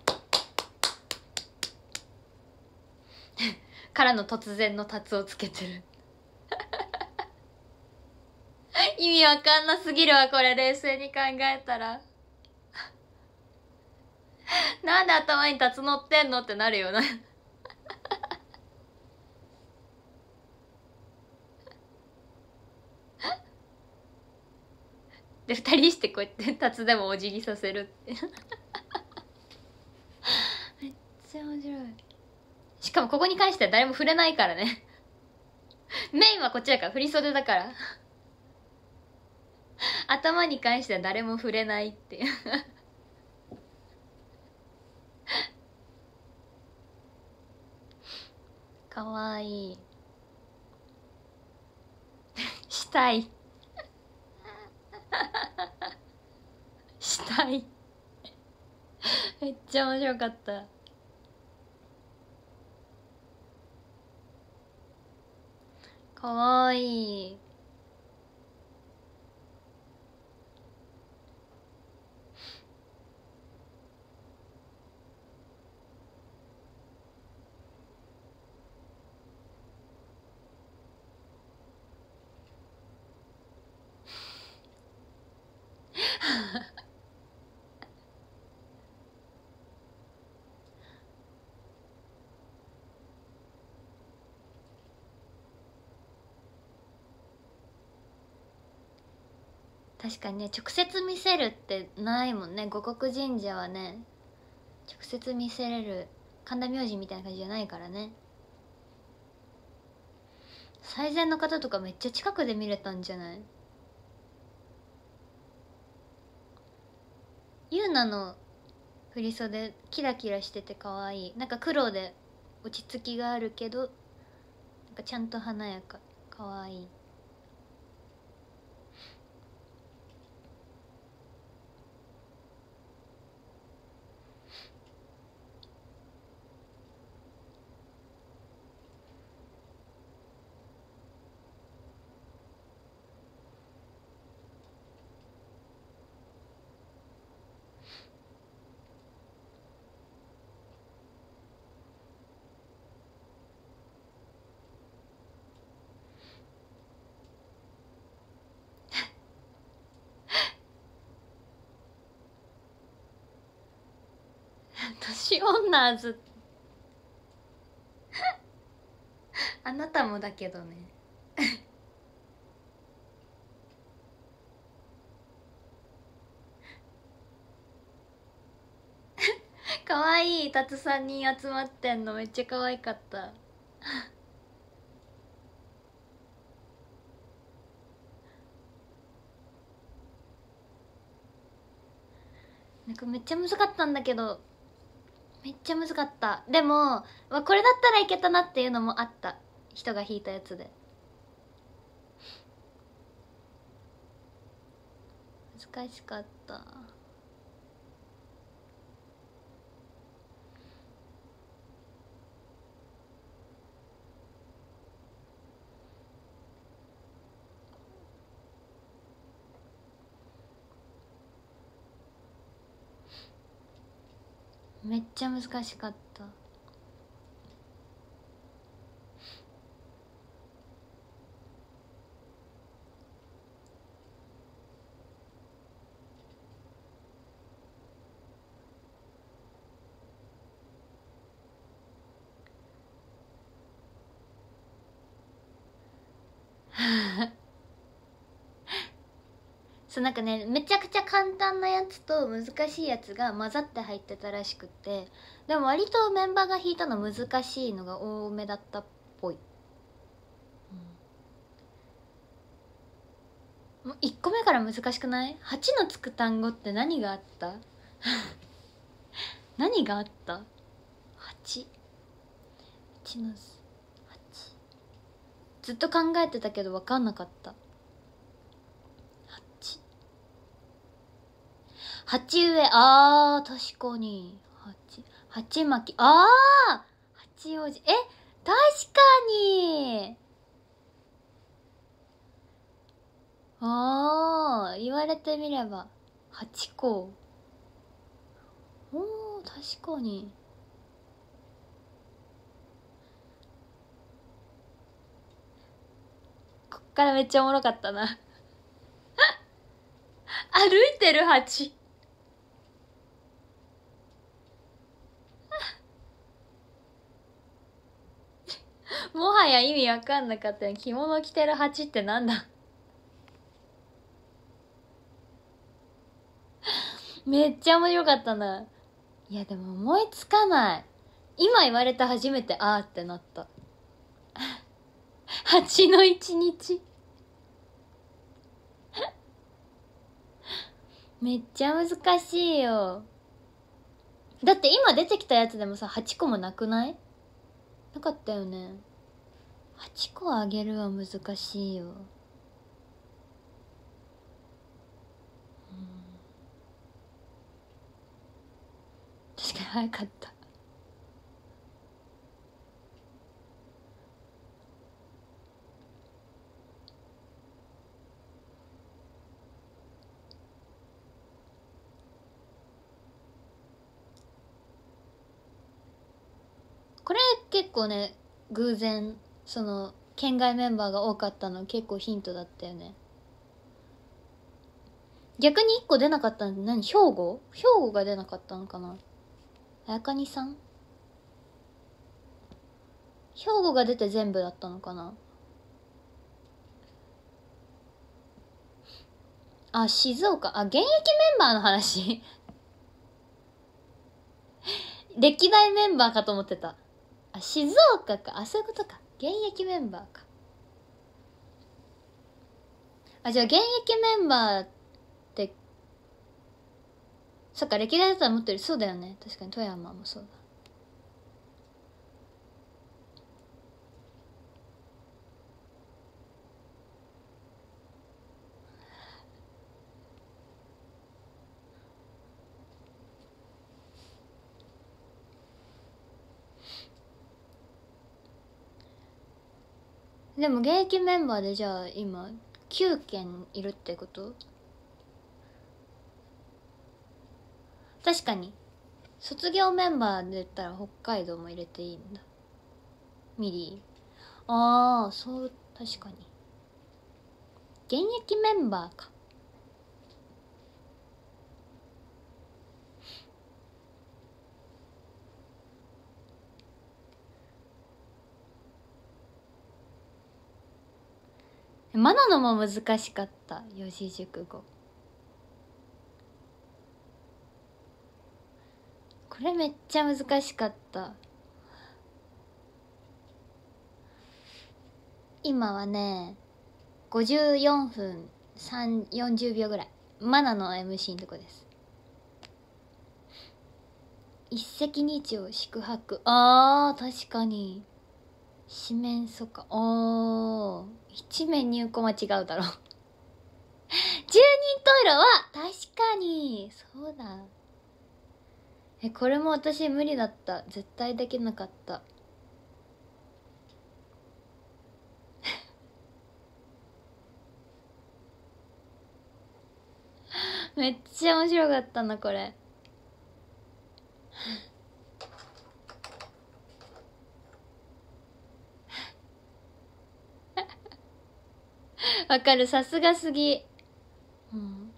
からの突然のタツをつけてる意味わかんなすぎるわ、これ冷静に考えたらなんで頭にタツ乗ってんのってなるよなで二人してこうやってタツでもお辞儀させるってめっちゃ面白い。しかもここに関しては誰も触れないからねメインはこっちだから、振り袖だから頭に関しては誰も触れないっていうかわいいしたいしたいめっちゃ面白かった。かわいい確かにね、直接見せるってないもんね、五穀神社はね。直接見せれる神田明神みたいな感じじゃないからね。最善の方とかめっちゃ近くで見れたんじゃない？ゆうなの振り袖キラキラしてて可愛い。なんか黒で落ち着きがあるけど、なんかちゃんと華やか、可愛い。年女ずあなたもだけどね可愛いタツ3人集まってんのめっちゃ可愛かったなんかめっちゃ難かったんだけど、めっちゃ難かった。でもこれだったらいけたなっていうのもあった。人が弾いたやつで難しかった。めっちゃ難しかった。そうなんかね、めちゃくちゃ簡単なやつと難しいやつが混ざって入ってたらしくって、でも割とメンバーが弾いたの難しいのが多めだったっぽい。もう1個目から難しくない？ 8 のつく単語って何があった？何があった？ 8 8の8、ずっと考えてたけど分かんなかった。鉢植え、あー確かに。鉢巻き、あー八王子、確かに。あー言われてみれば八甲、おー確かに。こっからめっちゃおもろかったな。歩いてる蜂。もはや意味わかんなかったよ。着物着てる蜂ってなんだ。めっちゃ面白かったな。いやでも思いつかない。今言われて初めてあーってなった。蜂の一日。めっちゃ難しいよ。だって今出てきたやつでもさ、8個もなくない？なかったよね。8個あげるは難しいよ。確かに早かった。これ結構ね、偶然その県外メンバーが多かったの結構ヒントだったよね。逆に1個出なかったの何？兵庫が出なかったのかな。あやかにさん、兵庫が出て全部だったのかな。あ、静岡、あ、現役メンバーの話。歴代メンバーかと思ってた。あ、静岡か。あ、そういうことか。現役メンバーか。あ、じゃあ現役メンバーって、そっか、歴代だったら持ってる。そうだよね。確かに富山もそうだ。でも現役メンバーでじゃあ今9件いるってこと？確かに卒業メンバーで言ったら北海道も入れていいんだ。ミリー、ああそう、確かに現役メンバーか。マナノも難しかった。四字熟語、これめっちゃ難しかった。今はね54分40秒ぐらい。マナの MC のとこです。 一石二鳥宿泊。あー確かに四面楚歌。おー一面入庫間違うだろ10人トイレは確かにそうだ。これも私無理だった。絶対できなかっためっちゃ面白かったなこれわかる、さすがすぎ。うん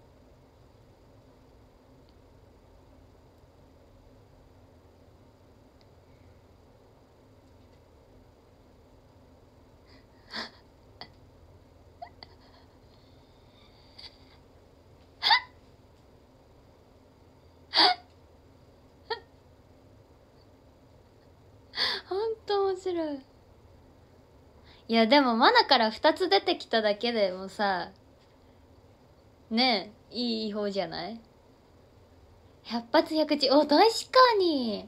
ほんと面白い。いやでもマナから2つ出てきただけでもさねえいい方じゃない。百発百中。お確かに。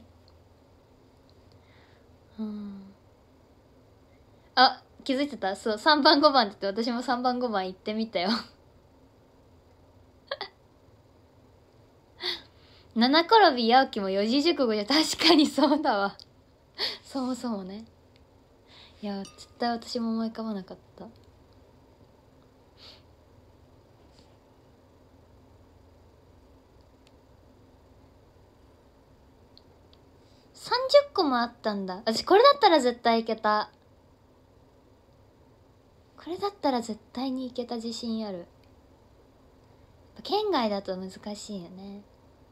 うんあ気づいてた。そう3番5番って言って私も3番5番言ってみたよ七転び八起きも四字熟語じゃ確かにそうだわそもそもね。いや絶対私も思い浮かばなかった。30個もあったんだ。私これだったら絶対いけた。これだったら絶対にいけた自信ある。県外だと難しいよね。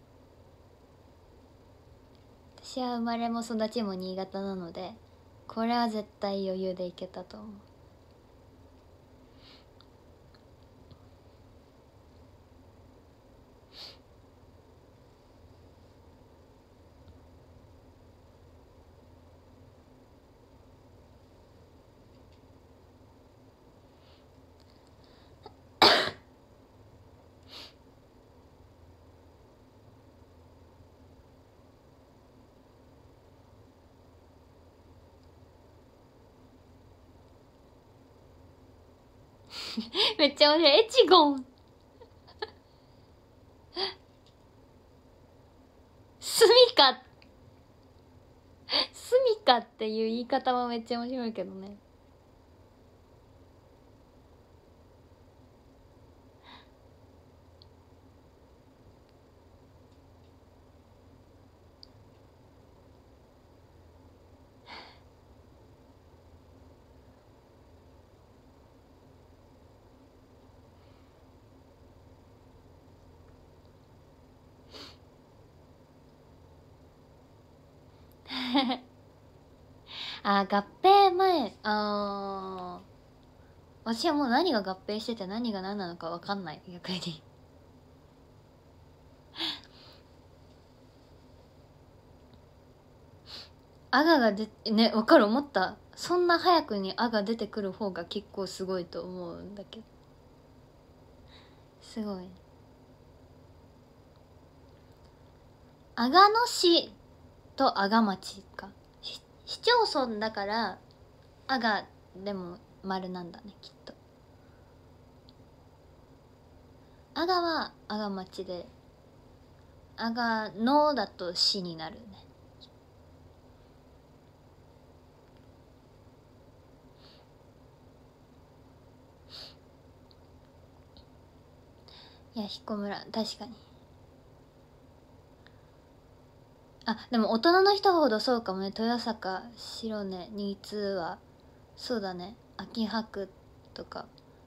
私は生まれも育ちも新潟なのでこれは絶対余裕でいけたと思うめっちゃ面白い。エチゴンスミカスミカっていう言い方もめっちゃ面白いけどねあ合併前私はもう何が合併してて何が何なのか分かんない逆にアガがね分かる思った。そんな早くにアが出てくる方が結構すごいと思うんだけどすごい。阿賀野市と阿賀町か市町村だから阿賀でも丸なんだねきっと。阿賀は阿賀町で阿賀野だと市になるね。いや彦村確かに。あでも大人の人ほどそうかもね。豊坂白根新津はそうだね。秋葉区とか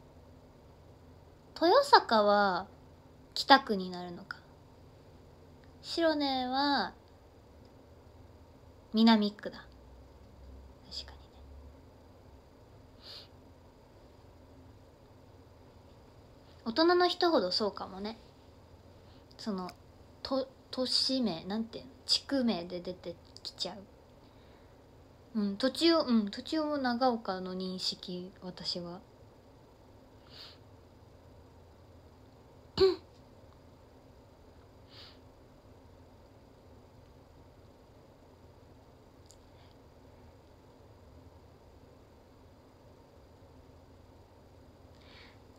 豊坂は北区になるのか。白根は南区だ。確かにね。大人の人ほどそうかもね。その都市名なんていうの地区名で出てきちゃう。土地をも長岡の認識私は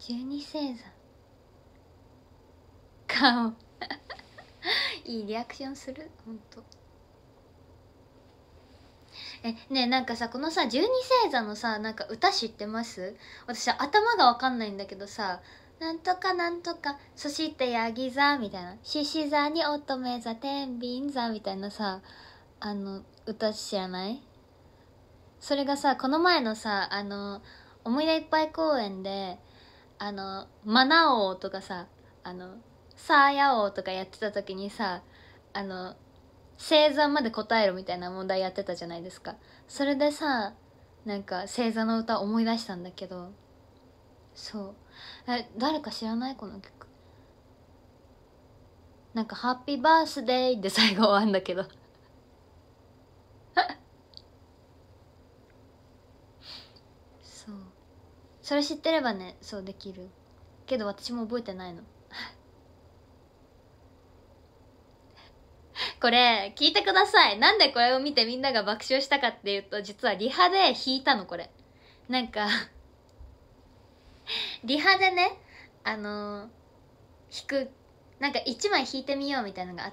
十二星座顔いいリアクションする、ほんと。ねえ、なんかさ、このさ十二星座のさ、なんか歌知ってます？私頭がわかんないんだけどさ、なんとかなんとか、そしてヤギ座みたいな、獅子座に乙女座天秤座みたいなさ、歌知らない？それがさ、この前のさ、思い出いっぱい公演で、マナ王とかさ、サーヤ王とかやってた時にさ、星座まで答えろみたいな問題やってたじゃないですか。それでさ、なんか星座の歌思い出したんだけど、そう、誰か知らない？この曲。なんか「ハッピーバースデー」で最後終わんだけどそう、それ知ってればね、そうできるけど私も覚えてないのこれ聞いてください。なんでこれを見てみんなが爆笑したかっていうと、実はリハで弾いたの。これなんかリハでね、弾く、なんか1枚弾いてみようみたいなのがあって、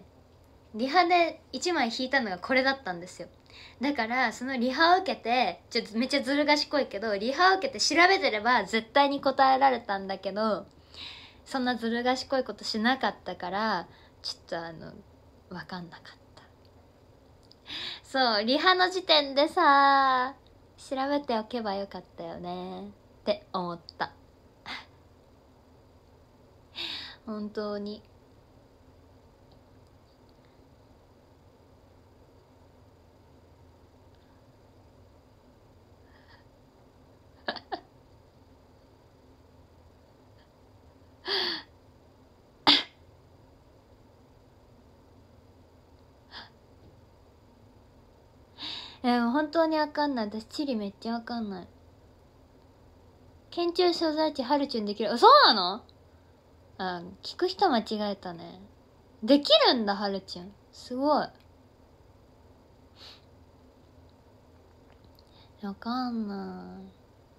リハで1枚弾いたのがこれだったんですよ。だからそのリハを受けて、ちょっとめっちゃずる賢いけど、リハを受けて調べてれば絶対に答えられたんだけど、そんなずる賢いことしなかったから、ちょっと分かんなかった。そう、リハの時点でさ、調べておけばよかったよねって思った本当に。本当にわかんない。私地理めっちゃわかんない。県庁所在地ハルチュンできる。そうなの？聞く人間違えたね。できるんだ、ハルチュン。すごい。わかんない。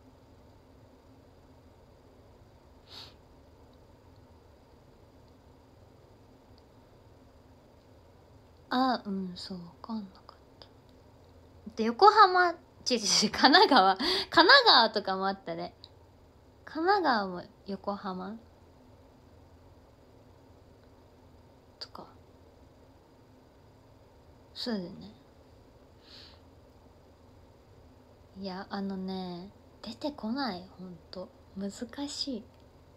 そう、わかんなかった。で、横浜、神奈川。神奈川とかもあったね。神奈川も横浜とか。そうだよね。いや、出てこない、ほんと。難しい。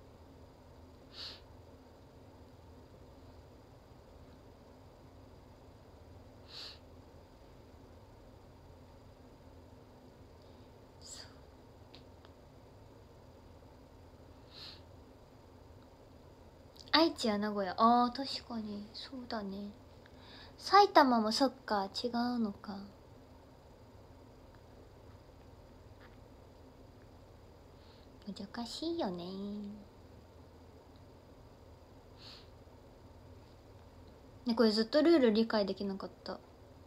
愛知や名古屋、確かにそうだね。埼玉もそっか、違うのか。難しいよね。ね、これずっとルール理解できなかった。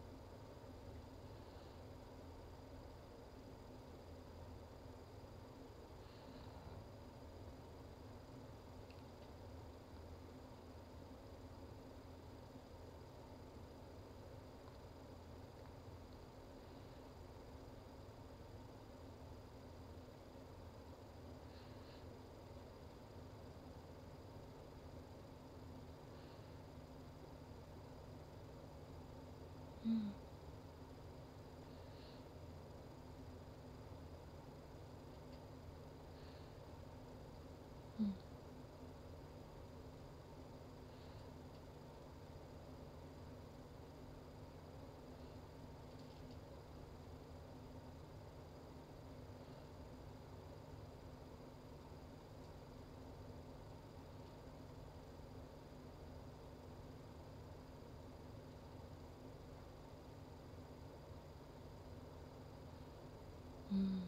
うんうんうん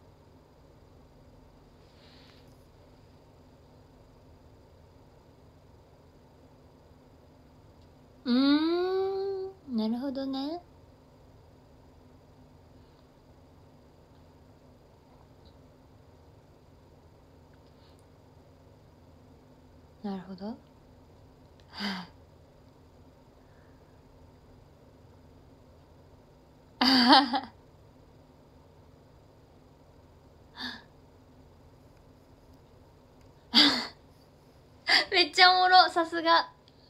なるほどね。 なるほど。はあめっちゃおもろ、さすが。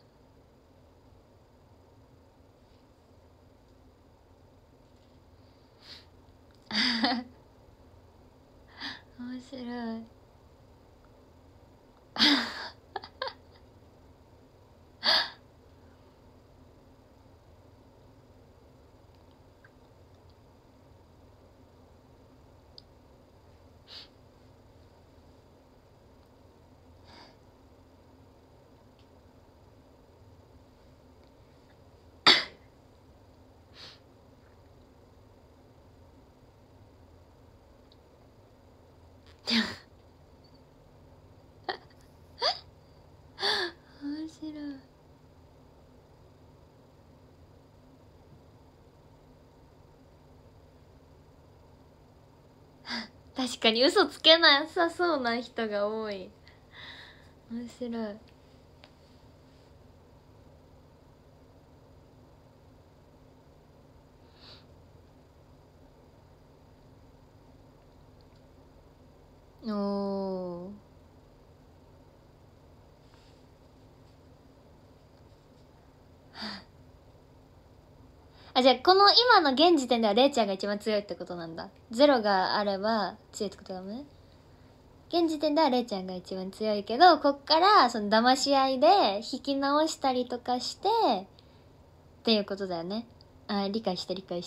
面白い。面白い。確かに嘘つけなさそうな人が多い。面白い。おー。あ、じゃあこの今の現時点ではレイちゃんが一番強いってことなんだ。ゼロがあれば強いってことだもんね。現時点ではレイちゃんが一番強いけど、こっからその騙し合いで引き直したりとかしてっていうことだよね。あ、理解した理解した。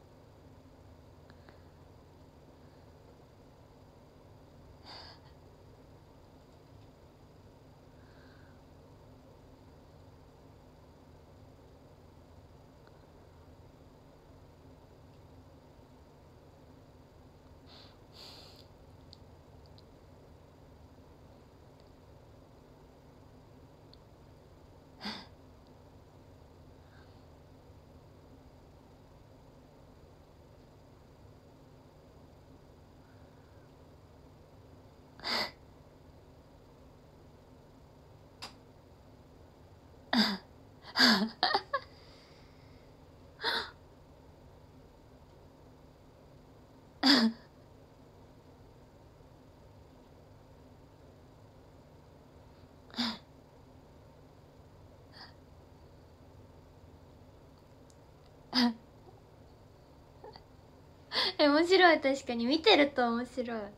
面白い。確かに見てると面白い。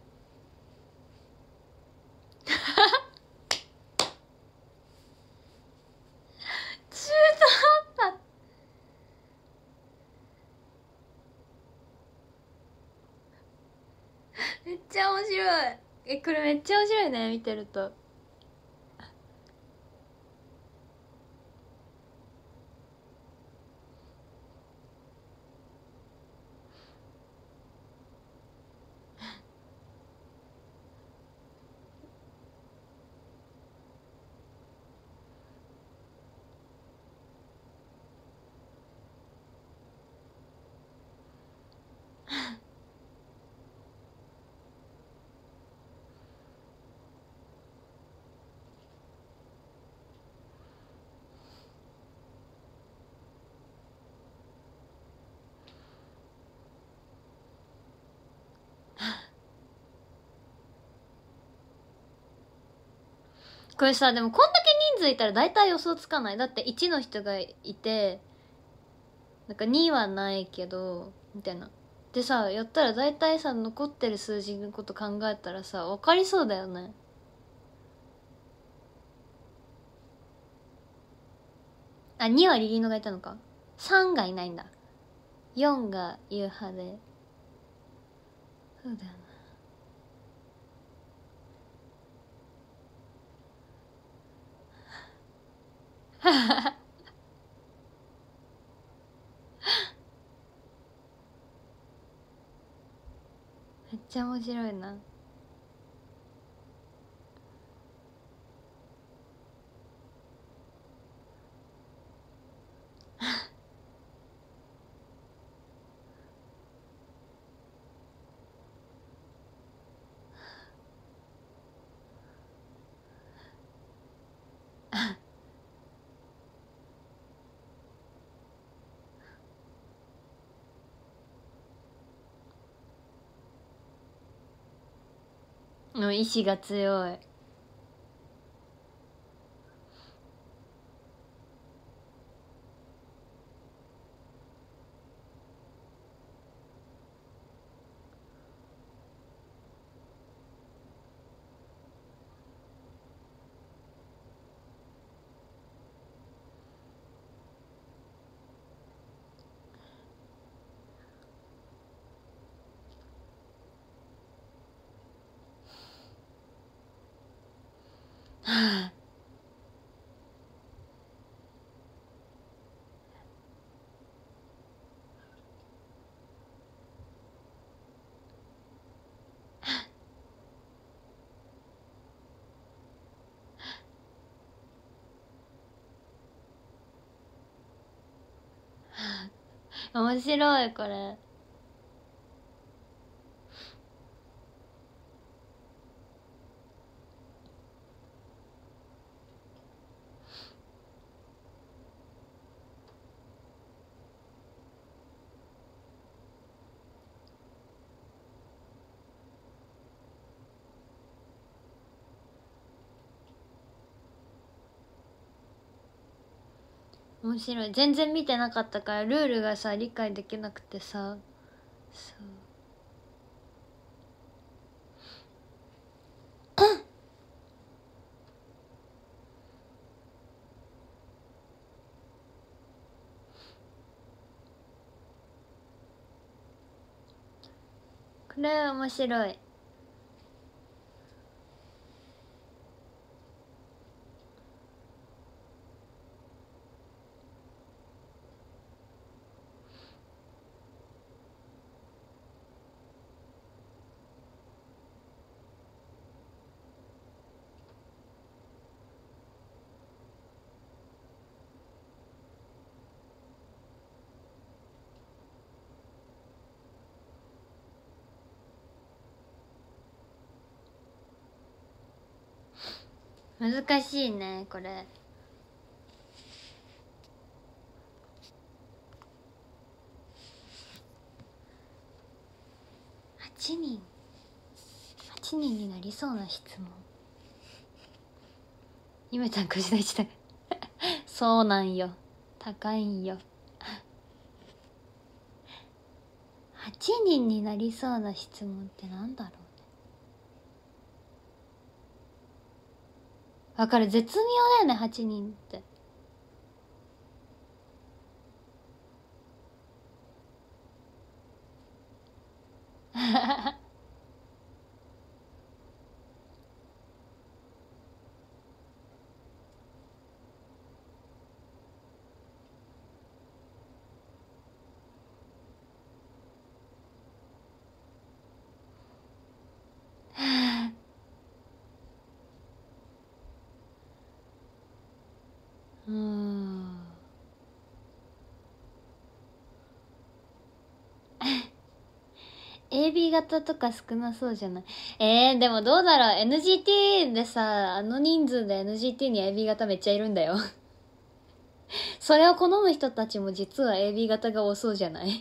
中途半端。めっちゃ面白い。これめっちゃ面白いね、見てると。これさ、でもこんだけ人数いたら大体予想つかない。だって1の人がいて、なんか2はないけどみたいな。でさ、やったら大体さ、残ってる数字のこと考えたらさ、分かりそうだよね。あ、2はリリーノがいたのか。3がいないんだ。4がユーハで。そうだよな。めっちゃ面白いな。 の意志が強い。はあ、面白いこれ。面白い。全然見てなかったからルールがさ理解できなくてさ。そう。これ面白い。難しいねこれ。8人8人になりそうな質問。ゆめちゃん腰の位置だ。そうなんよ、高いんよ。8人になりそうな質問ってなんだろうね。わかる、絶妙だよね8人って。AB 型とか少なそうじゃない？でもどうだろう。 NGT でさ、あの人数で NGT に AB 型めっちゃいるんだよ。それを好む人たちも実は AB 型が多そうじゃない？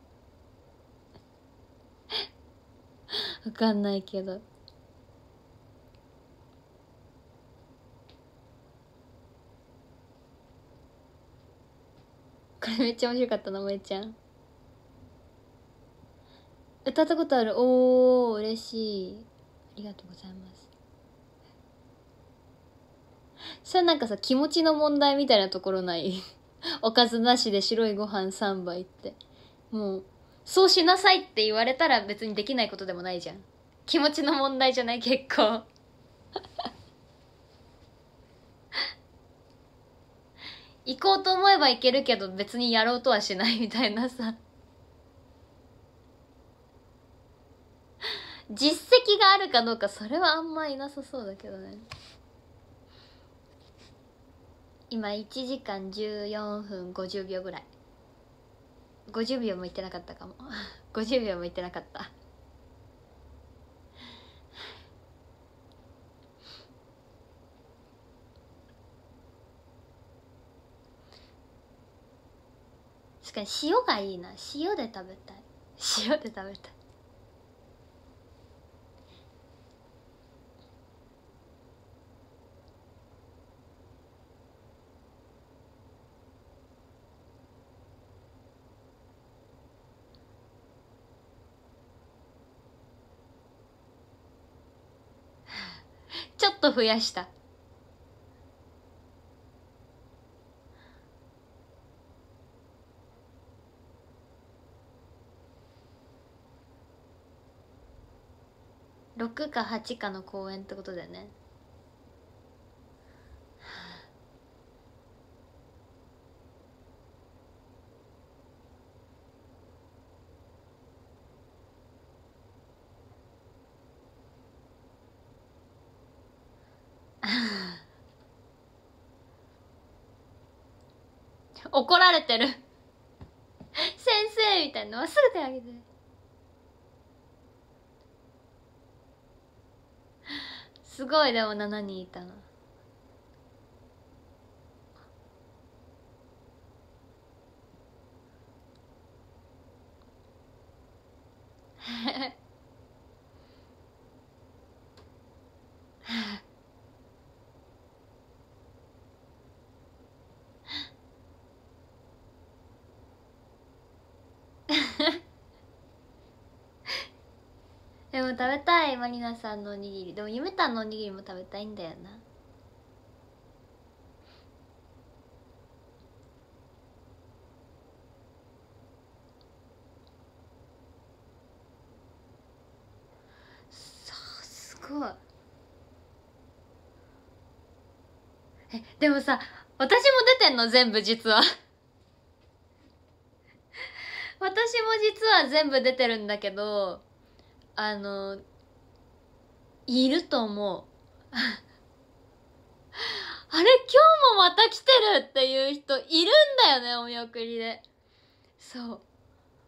わかんないけど。これめっちゃ面白かったな、萌ちゃん。歌ったことある。おー、嬉しい。ありがとうございます。それなんかさ、気持ちの問題みたいなところない？おかずなしで白いご飯3杯って。もう、そうしなさいって言われたら別にできないことでもないじゃん。気持ちの問題じゃない？結構。行こうと思えば行けるけど別にやろうとはしないみたいなさ。実績があるかどうかそれはあんまいなさそうだけどね。今1時間14分50秒ぐらい。50秒もいってなかったかも。50秒もいってなかった。確かに塩がいいな。塩で食べたい。塩で食べたい。 と増やした。6か8かの公演ってことだよね。怒られてる先生みたいなのはすぐ手挙げて。すごい。でも7人いたな。でも食べたい、マリナさんのおにぎり。でもゆめたんのおにぎりも食べたいんだよな。すごい。でもさ、私も出てんの全部実は私も実は全部出てるんだけど、いると思うあれ、今日もまた来てるっていう人いるんだよね、お見送りで。そう、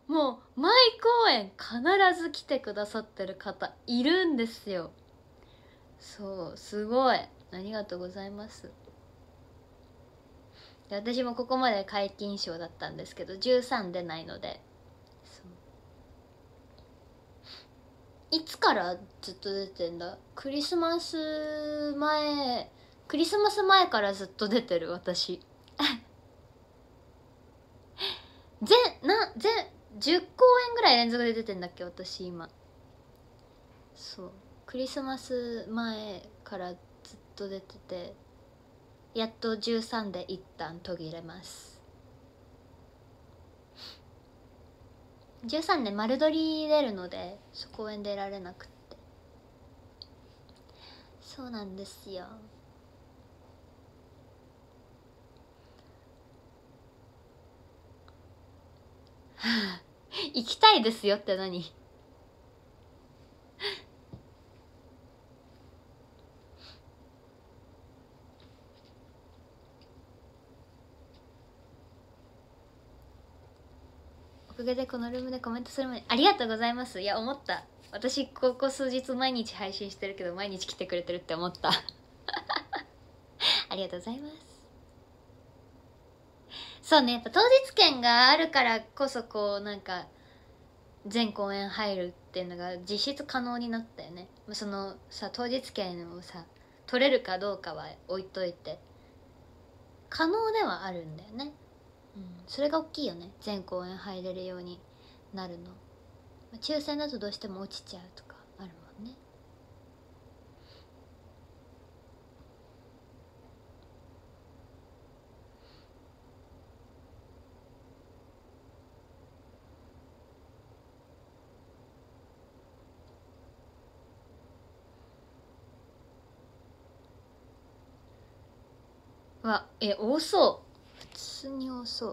もう毎公演必ず来てくださってる方いるんですよ。そう、すごいありがとうございます。で、私もここまで皆勤賞だったんですけど13出ないので、いつからずっと出てんだ。クリスマス前からずっと出てる私10公演ぐらい連続で出てんだっけ私今。そう、クリスマス前からずっと出てて、やっと13で一旦途切れます。13で丸撮り出るので公演出られなくって。そうなんですよ。行きたいですよって何おかげでこのルームでコメントする前にありがとうございます。いや思った、私ここ数日毎日配信してるけど毎日来てくれてるって思ったありがとうございます。そうね、やっぱ当日券があるからこそこうなんか全公演入るっていうのが実質可能になったよね。そのさ、当日券をさ取れるかどうかは置いといて可能ではあるんだよね。それが大きいよね、全公演入れるようになるの。抽選だとどうしても落ちちゃうとかあるもんね。多そう、普通に多そう。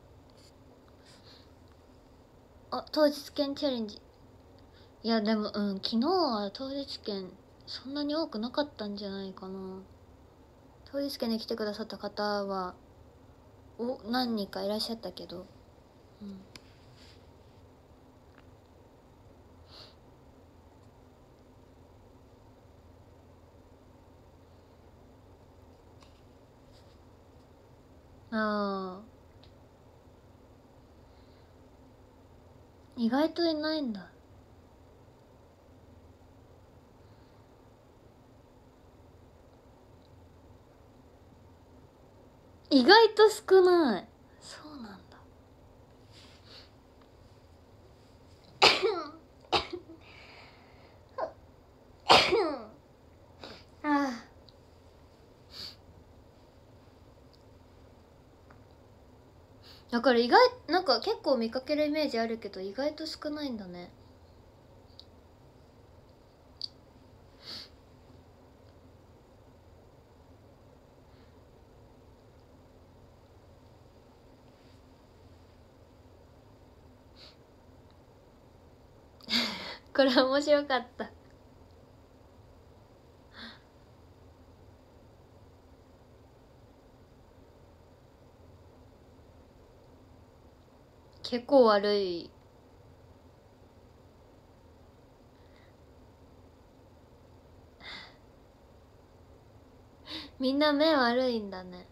当日券チャレンジ。いやでも昨日は当日券そんなに多くなかったんじゃないかな。当日券で来てくださった方は何人かいらっしゃったけど、意外といないんだ。意外と少ない。そうなんだあだから意外、なんか結構見かけるイメージあるけど意外と少ないんだね。これ面白かった。結構悪い。みんな目悪いんだね。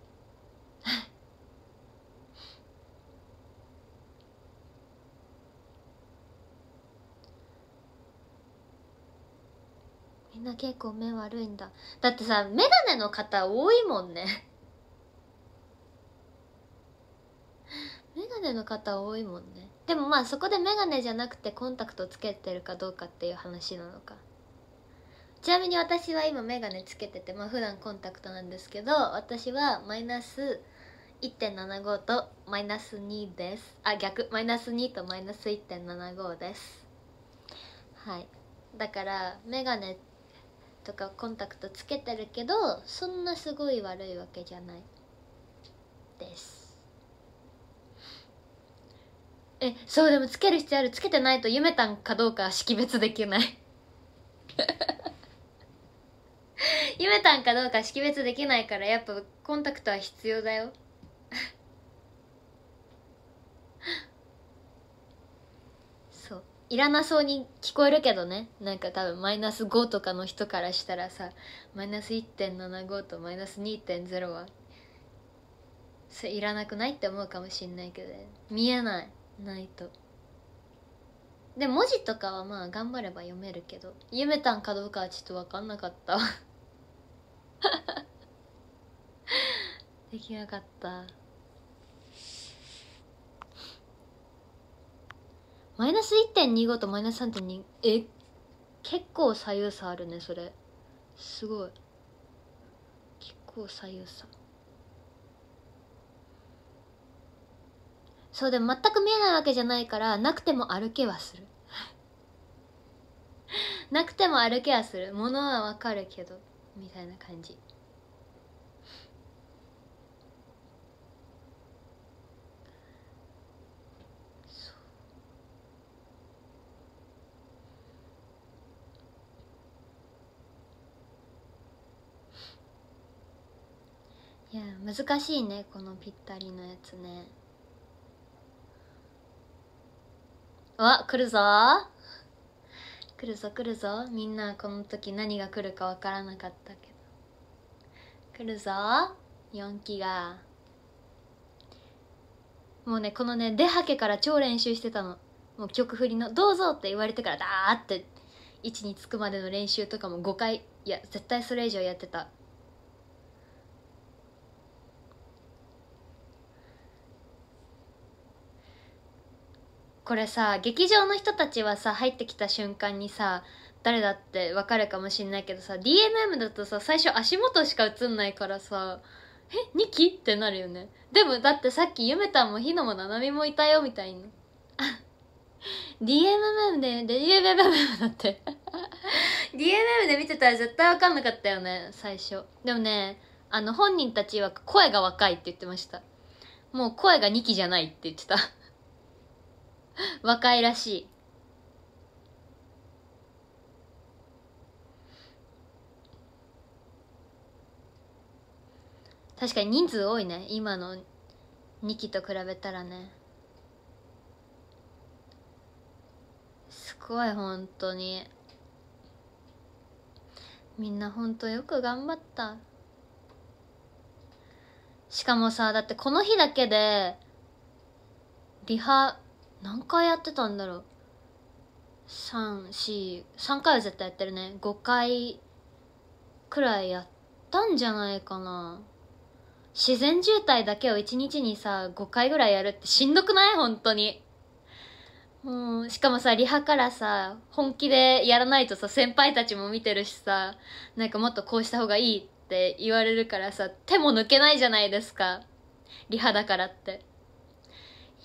みんな結構目悪いんだ。だってさ、メガネの方多いもんね。メガネの方多いもんね。でもまあそこでメガネじゃなくてコンタクトつけてるかどうかっていう話なのか。ちなみに私は今メガネつけてて、まあ普段コンタクトなんですけど、私はマイナス 1.75 とマイナス2です。あ、逆、マイナス2とマイナス 1.75 です。はい。だからメガネとかコンタクトつけてるけど、そんなすごい悪いわけじゃないです。そう、でもつける必要ある。つけてないとゆめたんかどうか識別できないゆめたんかどうか識別できないから、やっぱコンタクトは必要だよそう、いらなそうに聞こえるけどね。なんか多分マイナス5とかの人からしたらさ、マイナス 1.75 とマイナス 2.0 はそれいらなくないって思うかもしんないけど、見えない、ないと。で文字とかはまあ頑張れば読めるけど、ゆめたんかどうかはちょっと分かんなかったできなかった。マイナス 1.25 とマイナス 3.2、 結構左右差あるね。それすごい、結構左右差。そう、でも全く見えないわけじゃないから、なくても歩けはするなくても歩けはする。ものはわかるけどみたいな感じ。いや難しいね、このぴったりのやつね。わ、来るぞ来るぞ来るぞ。みんなこの時何が来るかわからなかったけど来るぞ4期が。もうね、このね出はけから超練習してたの。もう曲振りの「どうぞ」って言われてからダーって位置につくまでの練習とかも5回、いや絶対それ以上やってた。これさ、劇場の人たちはさ入ってきた瞬間にさ誰だってわかるかもしんないけどさ、 DMM だとさ最初足元しか映んないからさ、2期ってなるよね。でもだってさっきゆめたんもひのもななみもいたよみたいなDMM で DMM だって DMM で見てたら絶対わかんなかったよね最初。でもね、本人たちは声が若いって言ってました。もう声が2期じゃないって言ってた若いらしい。確かに人数多いね、今の2期と比べたらね。すごい本当に、みんな本当よく頑張った。しかもさ、だってこの日だけでリハ何回やってたんだろう。3回は絶対やってるね。5回くらいやったんじゃないかな。自然渋滞だけを1日にさ5回ぐらいやるってしんどくない？本当に。もうしかもさリハからさ本気でやらないとさ先輩たちも見てるしさ、なんかもっとこうした方がいいって言われるからさ手も抜けないじゃないですか、リハだからって。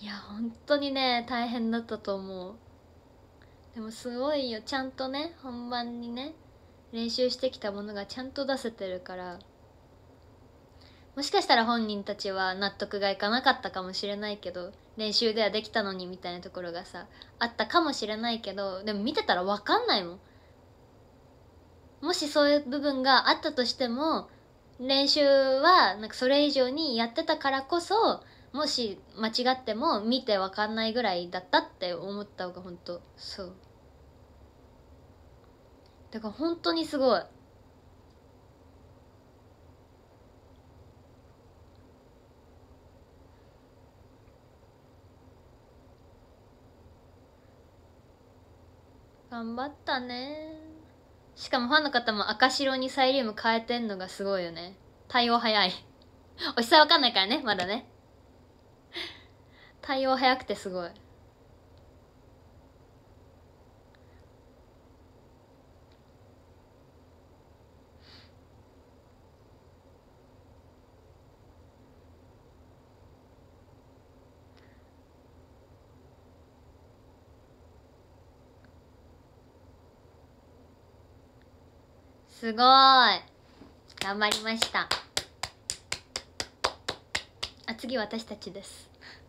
いや本当にね大変だったと思う。でもすごいよ、ちゃんとね本番にね練習してきたものがちゃんと出せてるから、もしかしたら本人たちは納得がいかなかったかもしれないけど、練習ではできたのにみたいなところがさあったかもしれないけど、でも見てたら分かんないもん。もしそういう部分があったとしても、練習はなんかそれ以上にやってたからこそ、もし間違っても見て分かんないぐらいだったって思った方が本当そう。だから本当にすごい。頑張ったね。しかもファンの方も赤白にサイリウム変えてんのがすごいよね。対応早い。おしさわかんないからね、まだね。対応早くてすごい。すごい。頑張りました。あ、次私たちです。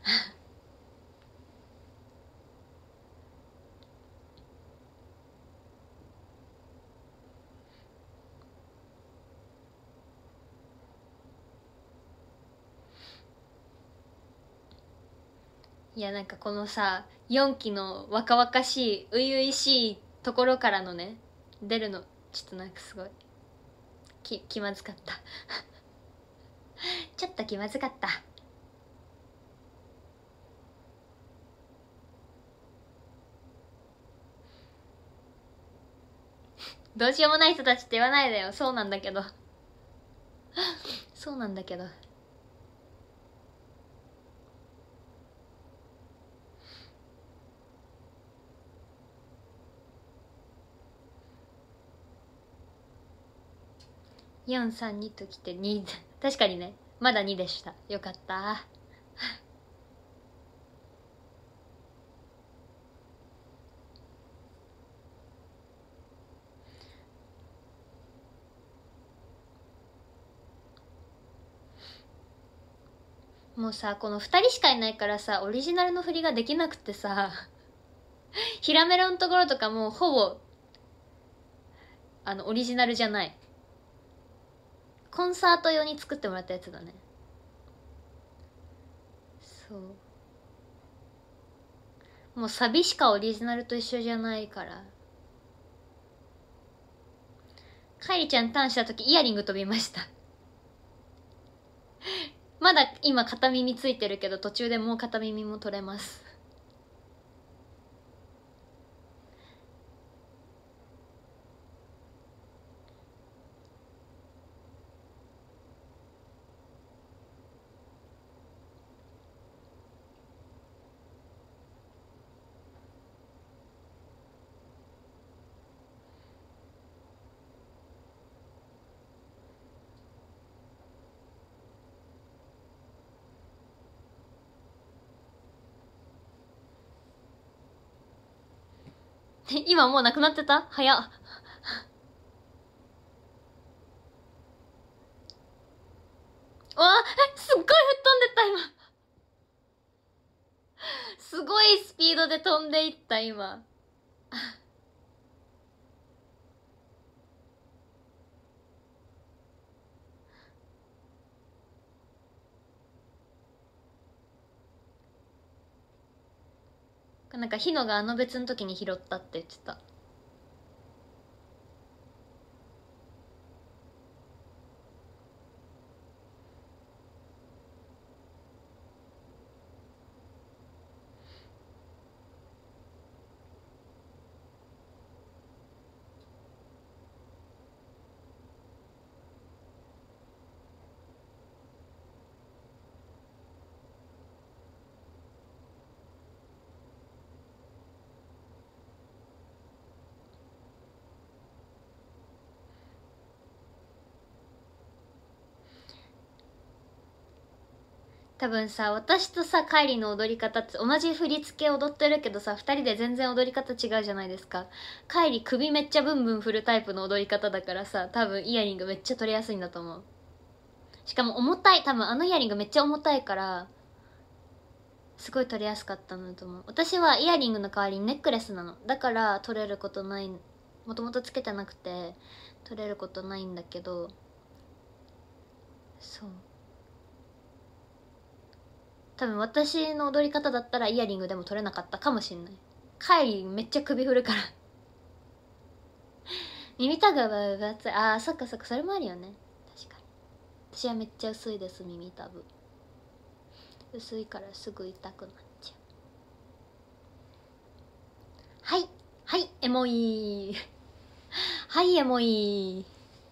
いやなんかこのさ4期の若々しい初々しいところからのね出るのちょっとなんかすごい気まずかったちょっと気まずかった。どうしようもない人たちって言わないでよ。そうなんだけどそうなんだけど。432ときて2確かにね、まだ2でした。よかったもうさこの2人しかいないからさオリジナルの振りができなくてさヒラメロのところとかもうほぼオリジナルじゃない、コンサート用に作ってもらったやつだね。そうもうサビしかオリジナルと一緒じゃないから。カイリちゃんターンした時イヤリング飛びましたまだ今片耳ついてるけど途中でもう片耳も取れます今もうなくなってた早っわあすっごい吹っ飛んでった今すごいスピードで飛んでいった今なんかヒノが別の時に拾ったって言ってた。 多分さ、私とさカイリの踊り方って同じ振り付け踊ってるけどさ、二人で全然踊り方違うじゃないですか。カイリ首めっちゃブンブン振るタイプの踊り方だからさ、多分イヤリングめっちゃ取りやすいんだと思う。しかも重たい、多分あのイヤリングめっちゃ重たいからすごい取りやすかったんだと思う。私はイヤリングの代わりにネックレスなの。だから取れることない、もともとつけてなくて取れることないんだけど、そう、多分私の踊り方だったらイヤリングでも取れなかったかもしんない。カイリめっちゃ首振るから耳たぶは分厚い。あー、そっかそっか、それもあるよね。確かに私はめっちゃ薄いです。耳たぶ薄いからすぐ痛くなっちゃう。はいはいエモいはいエモい。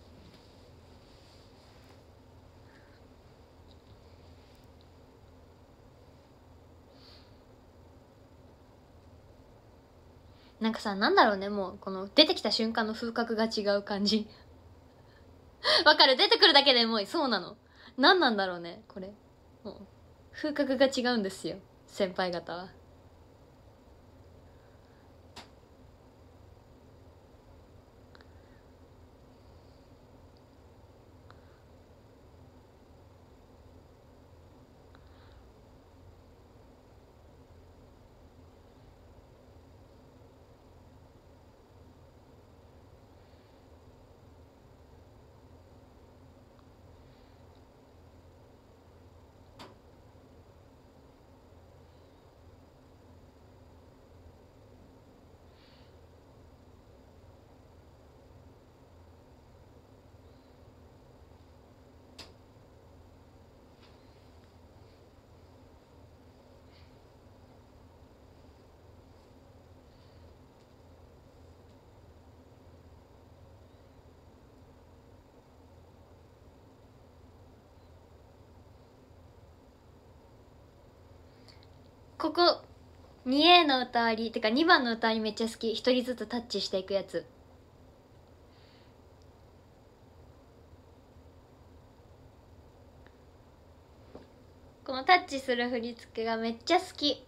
なんかさ、なんだろうね、もうこの出てきた瞬間の風格が違う感じわかる、出てくるだけでエモい。そうなの。何なんだろうねこれ。もう風格が違うんですよ、先輩方は。ここ 2A の歌ありてか2番の歌ありめっちゃ好き。一人ずつタッチしていくやつ。このタッチする振り付けがめっちゃ好き。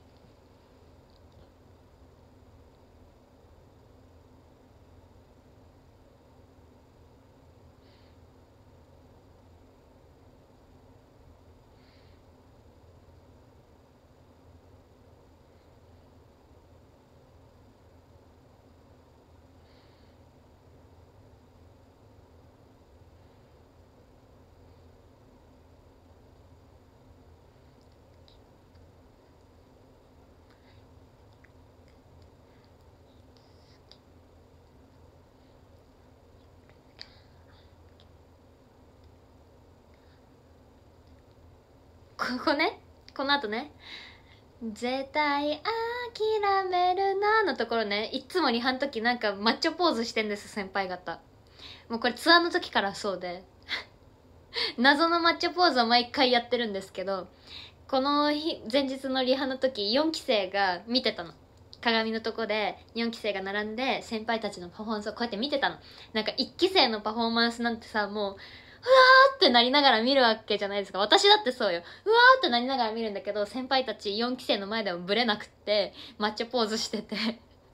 ここね、この後ね、絶対諦めるなのところね、いつもリハの時なんかマッチョポーズしてんです、先輩方。もうこれツアーの時からそうで謎のマッチョポーズを毎回やってるんですけど、この日前日のリハの時4期生が見てたの。鏡のとこで4期生が並んで先輩たちのパフォーマンスをこうやって見てたの。なんか1期生のパフォーマンスなんてさ、もううわーってなりながら見るわけじゃないですか。私だってそうよ。うわーってなりながら見るんだけど、先輩たち4期生の前でもブレなくってマッチョポーズしてて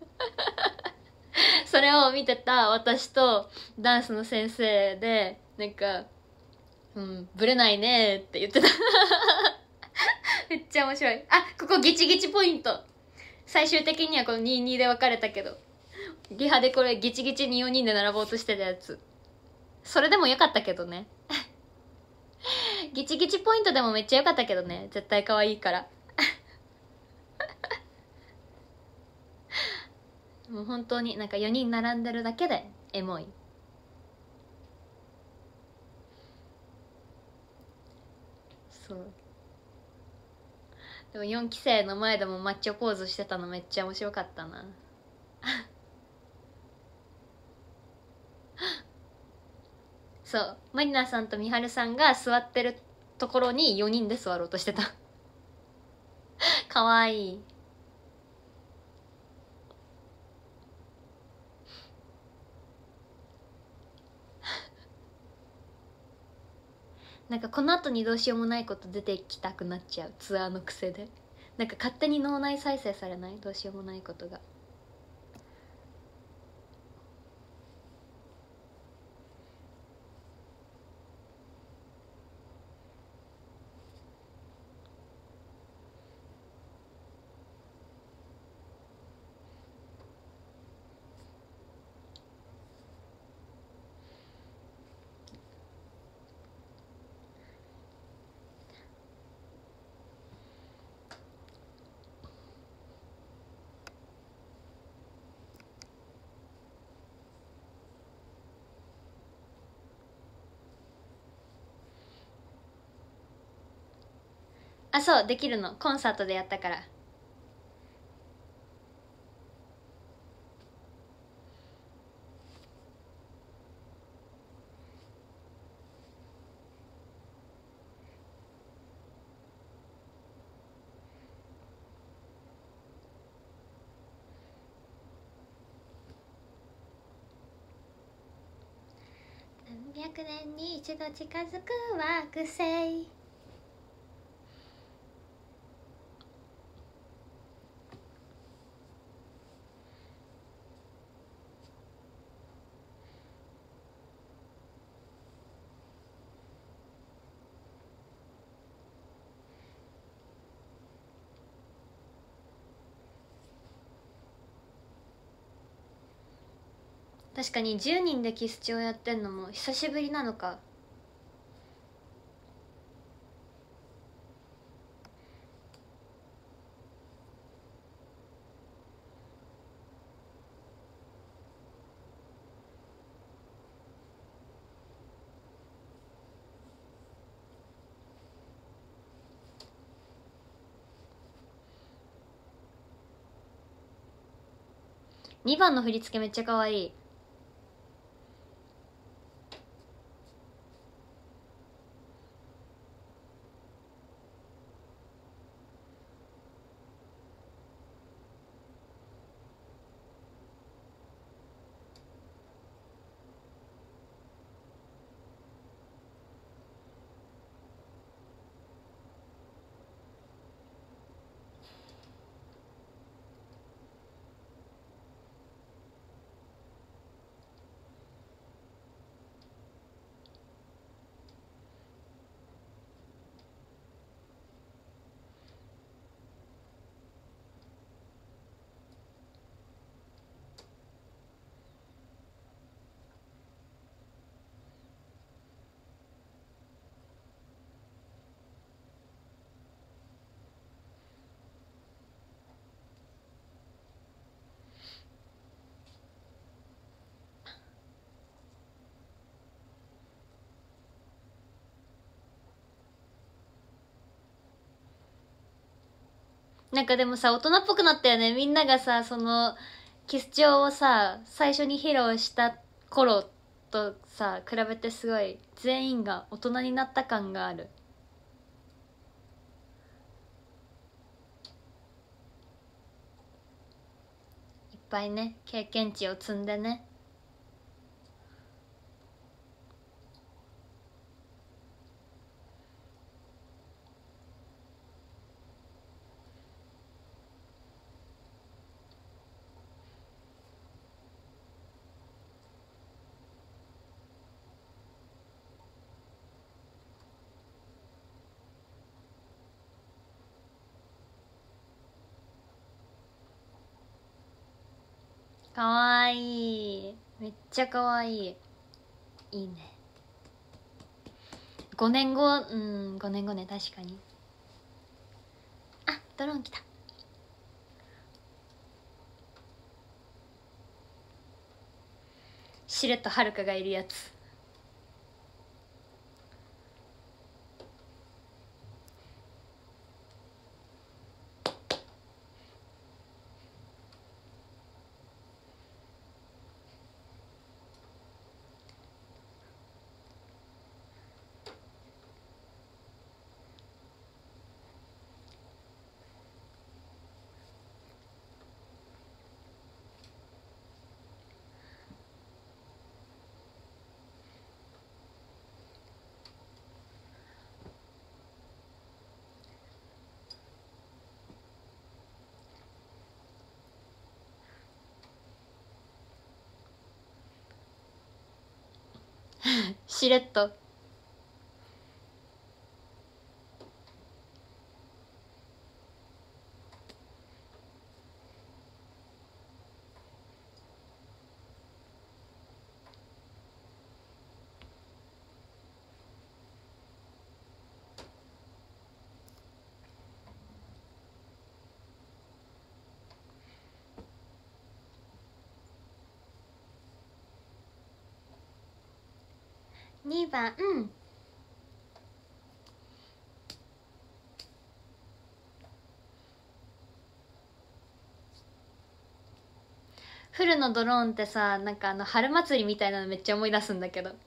それを見てた私とダンスの先生で、なんかブレないねーって言ってためっちゃ面白い。あ、ここギチギチポイント。最終的にはこの22で分かれたけど、リハでこれギチギチに4人で並ぼうとしてたやつ。それでもよかったけどねギチギチポイントでもめっちゃよかったけどね、絶対可愛いからもう本当になんか4人並んでるだけでエモい。そう、でも4期生の前でもマッチョポーズしてたのめっちゃ面白かったなそう、マリナさんとみはるさんが座ってるところに4人で座ろうとしてたかわいい。 なんかこの後にどうしようもないこと出てきたくなっちゃう、ツアーの癖で。なんか勝手に脳内再生されない、どうしようもないことが。あ、そうできるの、コンサートでやったから。何百年に一度近づく惑星。確かに10人でキスチをやってんのも久しぶりなのか。2番の振り付けめっちゃ可愛い。なんかでもさ、大人っぽくなったよね。みんながさ、そのキスチョをさ最初に披露した頃とさ比べて、すごい全員が大人になった感がある。いっぱいね、経験値を積んでね。かわいい、めっちゃかわいい。いいね。5年後、5年後ね、確かに。あ、ドローン来た。しれっとはるかがいるやつ。 しれっと。2番フルのドローンってさ、なんか春祭りみたいなのめっちゃ思い出すんだけど。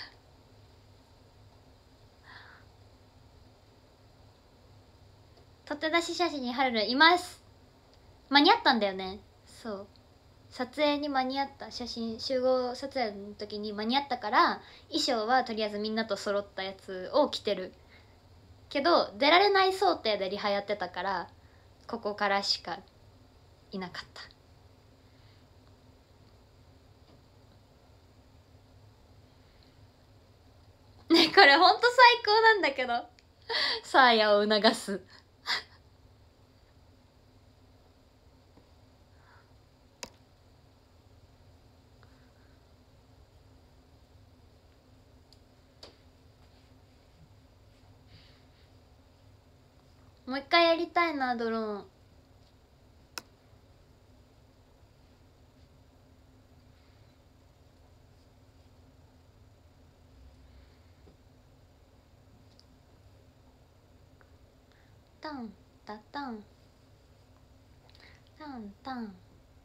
取って出し写真に春います。間に合ったんだよね。そう、撮影に間に合った。写真集合撮影の時に間に合ったから、衣装はとりあえずみんなと揃ったやつを着てるけど、出られない想定でリハやってたから、ここからしかいなかった。ね、これほんと最高なんだけど。サーヤを促す。もう一回やりたいな、ドローン。タンタタンタンタン。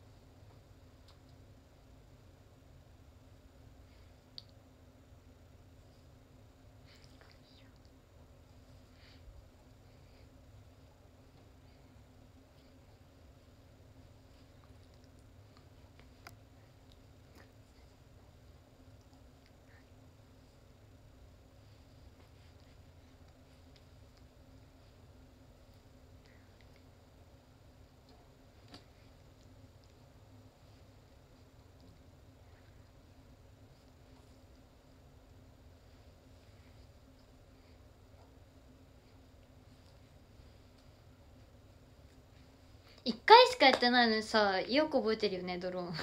一回しかやってないのにさ、よく覚えてるよね、ドローン。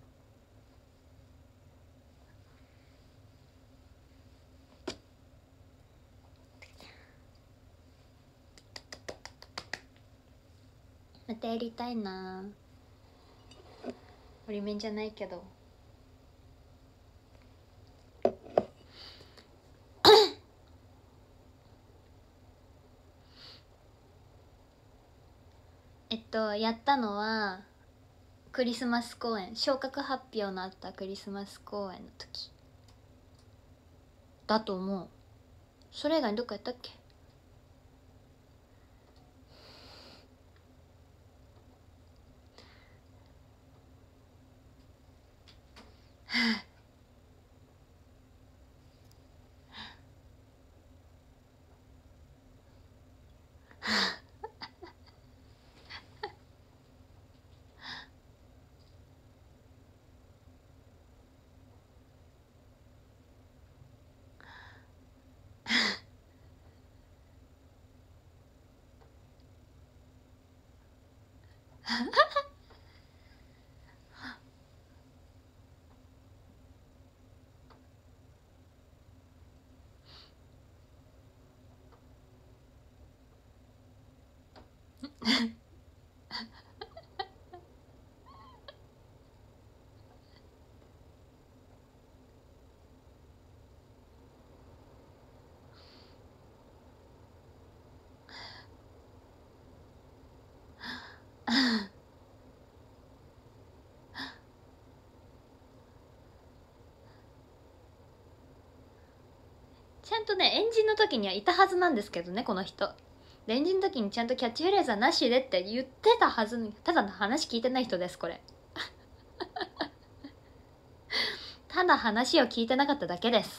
またやりたいな。折り面じゃないけど。やったのはクリスマス公演、昇格発表のあったクリスマス公演の時だと思う。それ以外にどっかやったっけ。ちゃんとね、エンジンの時にはいたはずなんですけどね、この人。エンジンの時にちゃんとキャッチフレーズはなしでって言ってたはずに、ただの話聞いてない人です、これ。ただ話を聞いてなかっただけです。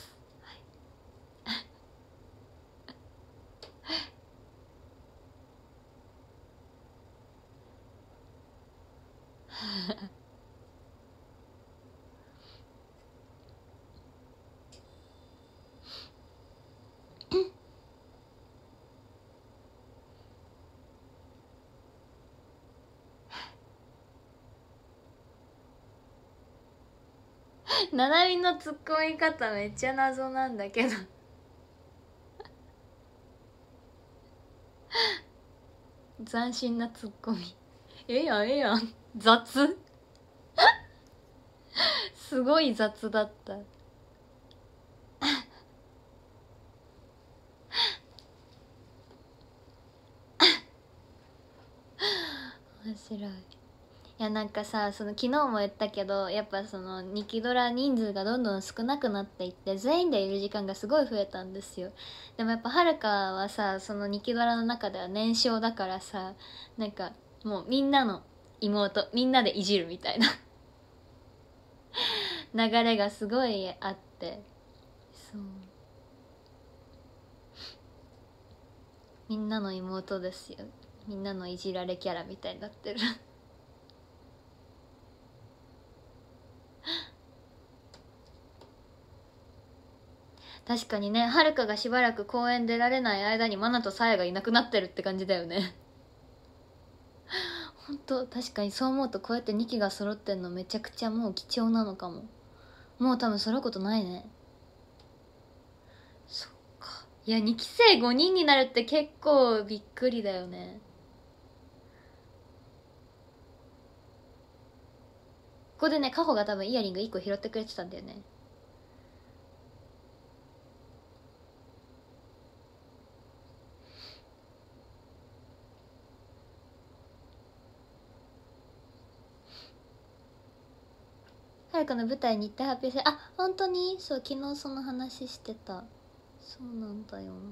ななみのツッコミ方めっちゃ謎なんだけど斬新なツッコミ。ええやんええやん。雑すごい雑だった面白い。いやなんかさ、その昨日も言ったけど、やっぱその2期ドラ人数がどんどん少なくなっていって、全員でいる時間がすごい増えたんですよ。でもやっぱはるかはさ、その2期ドラの中では年少だからさ、なんかもうみんなの妹みんなでいじるみたいな流れがすごいあって、そう、みんなの妹ですよ。みんなのいじられキャラみたいになってる確かにね、はるかがしばらく公園出られない間にマナとサヤがいなくなってるって感じだよねほんと確かにそう思うと、こうやって2期が揃ってんのめちゃくちゃもう貴重なのかも。もう多分揃うことないね。そっか。いや2期生5人になるって結構びっくりだよね。ここでね、カホが多分イヤリング1個拾ってくれてたんだよね。はるかの舞台日程発表して、あ、本当にそう、昨日その話してた。そうなんだよ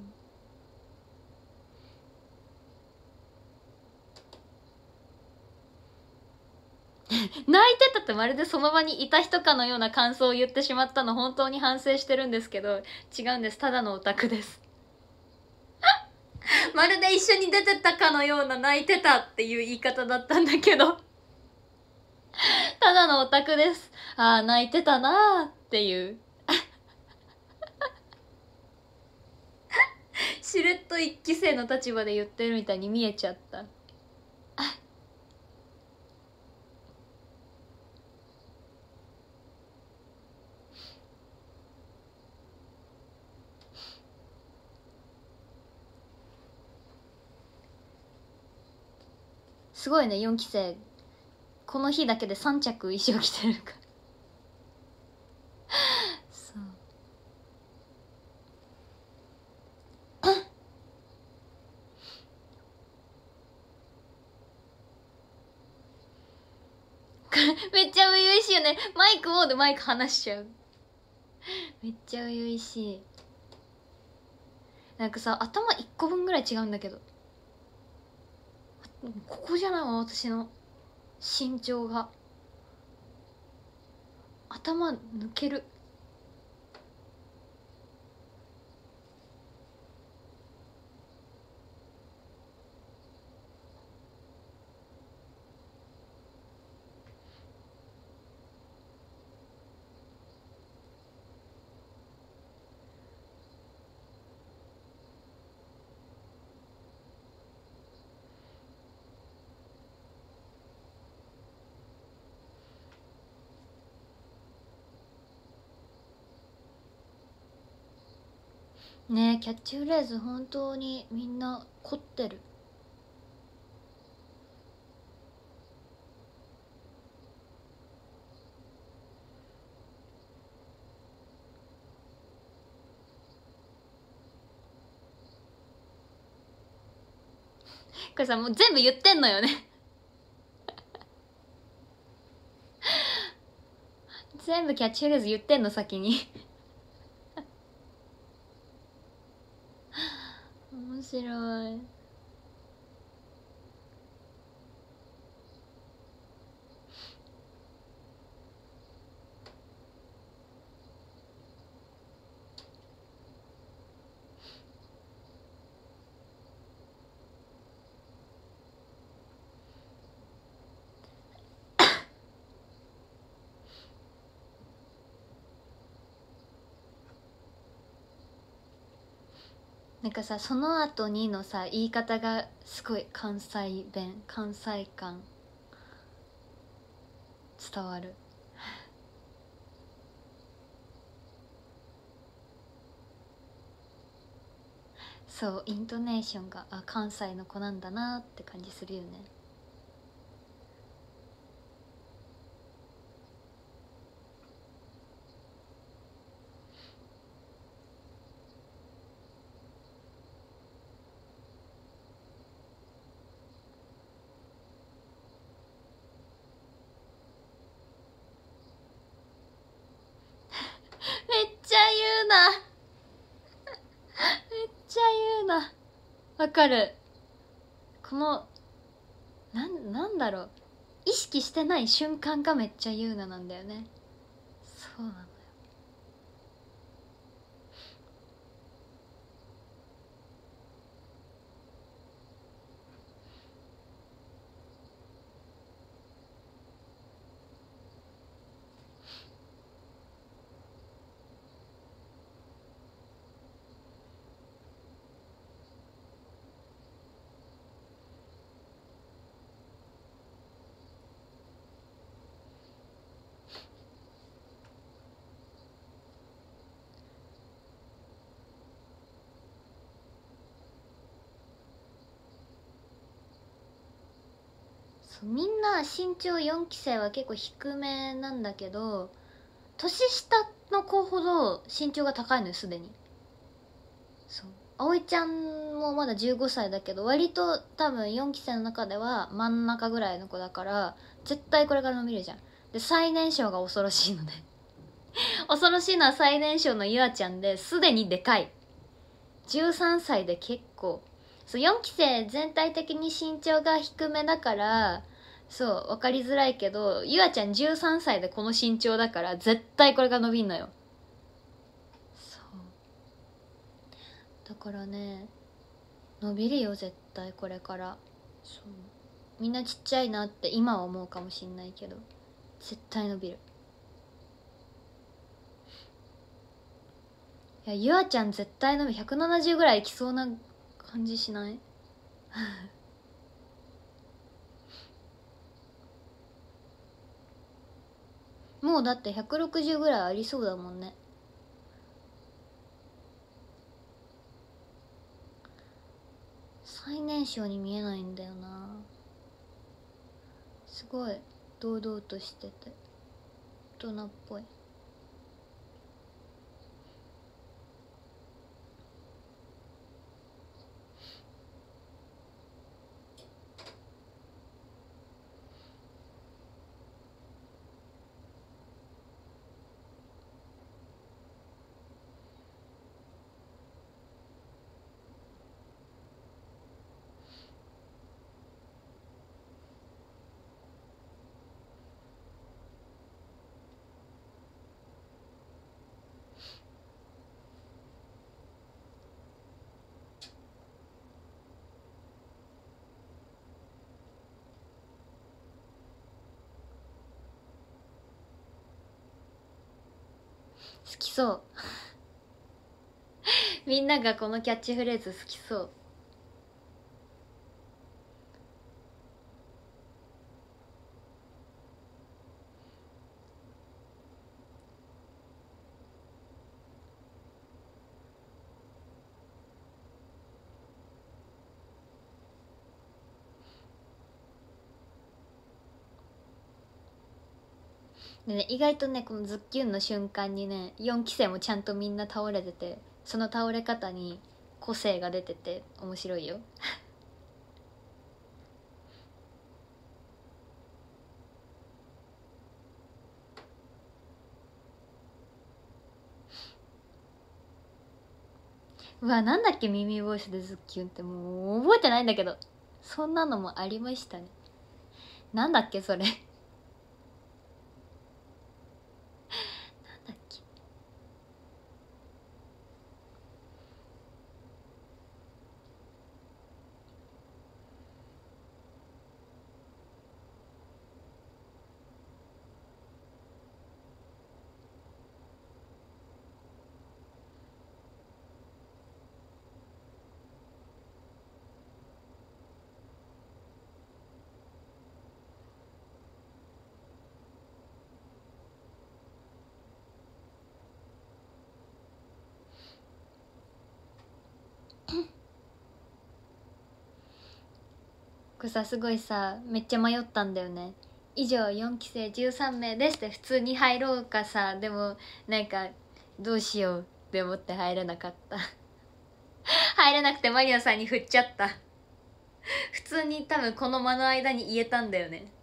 泣いてたってまるでその場にいた人かのような感想を言ってしまったの、本当に反省してるんですけど、違うんです、ただのオタクですまるで一緒に出てたかのような泣いてたっていう言い方だったんだけどただのオタクです。ああ泣いてたなーっていうしれっと一期生の立場で言ってるみたいに見えちゃった。すごいね、4期生この日だけで3着衣装着てるからそうめっちゃ初々しいよね。マイクオンでマイク離しちゃう。めっちゃ初々しい。なんかさ、頭1個分ぐらい違うんだけど、ここじゃないわ、私の身長が。頭抜ける。ねえ、キャッチフレーズ本当にみんな凝ってる。これさ、もう全部言ってんのよね全部キャッチフレーズ言ってんの先に面白い。なんかさ、その後にのさ言い方がすごい関西弁、関西感伝わる。 そうイントネーションが関西の子なんだなって感じするよね。めっちゃ言うなめっちゃ言うな。わかる。このなんだろう、意識してない瞬間がめっちゃ言うななんだよね。そうなのよ。みんな身長4期生は結構低めなんだけど、年下の子ほど身長が高いのよすでに。そう葵ちゃんもまだ15歳だけど割と多分4期生の中では真ん中ぐらいの子だから、絶対これから伸びるじゃん。で最年少が恐ろしいので恐ろしいのは最年少のゆあちゃんですでにでかい。13歳で結構、そう4期生全体的に身長が低めだからそう分かりづらいけど、ゆあちゃん13歳でこの身長だから絶対これが伸びんのよ。そうだからね、伸びるよ絶対これから。そうみんなちっちゃいなって今は思うかもしんないけど絶対伸びる。いやゆあちゃん絶対伸び170ぐらいいきそうな感じしないもうだって160ぐらいありそうだもんね。最年少に見えないんだよな。すごい堂々としてて大人っぽい。好きそうみんながこのキャッチフレーズ好きそう。でね、意外とねこのズッキュンの瞬間にね4期生もちゃんとみんな倒れてて、その倒れ方に個性が出てて面白いようわなんだっけ耳ボイスでズッキュンってもう覚えてないんだけど、そんなのもありましたね。なんだっけそれなんだっけ。 これさすごいさめっちゃ迷ったんだよね。以上4期生13名ですって普通に入ろうかさ、でもなんかどうしようって思って入れなかった入れなくてマリナさんに振っちゃった普通に多分この間の間に言えたんだよね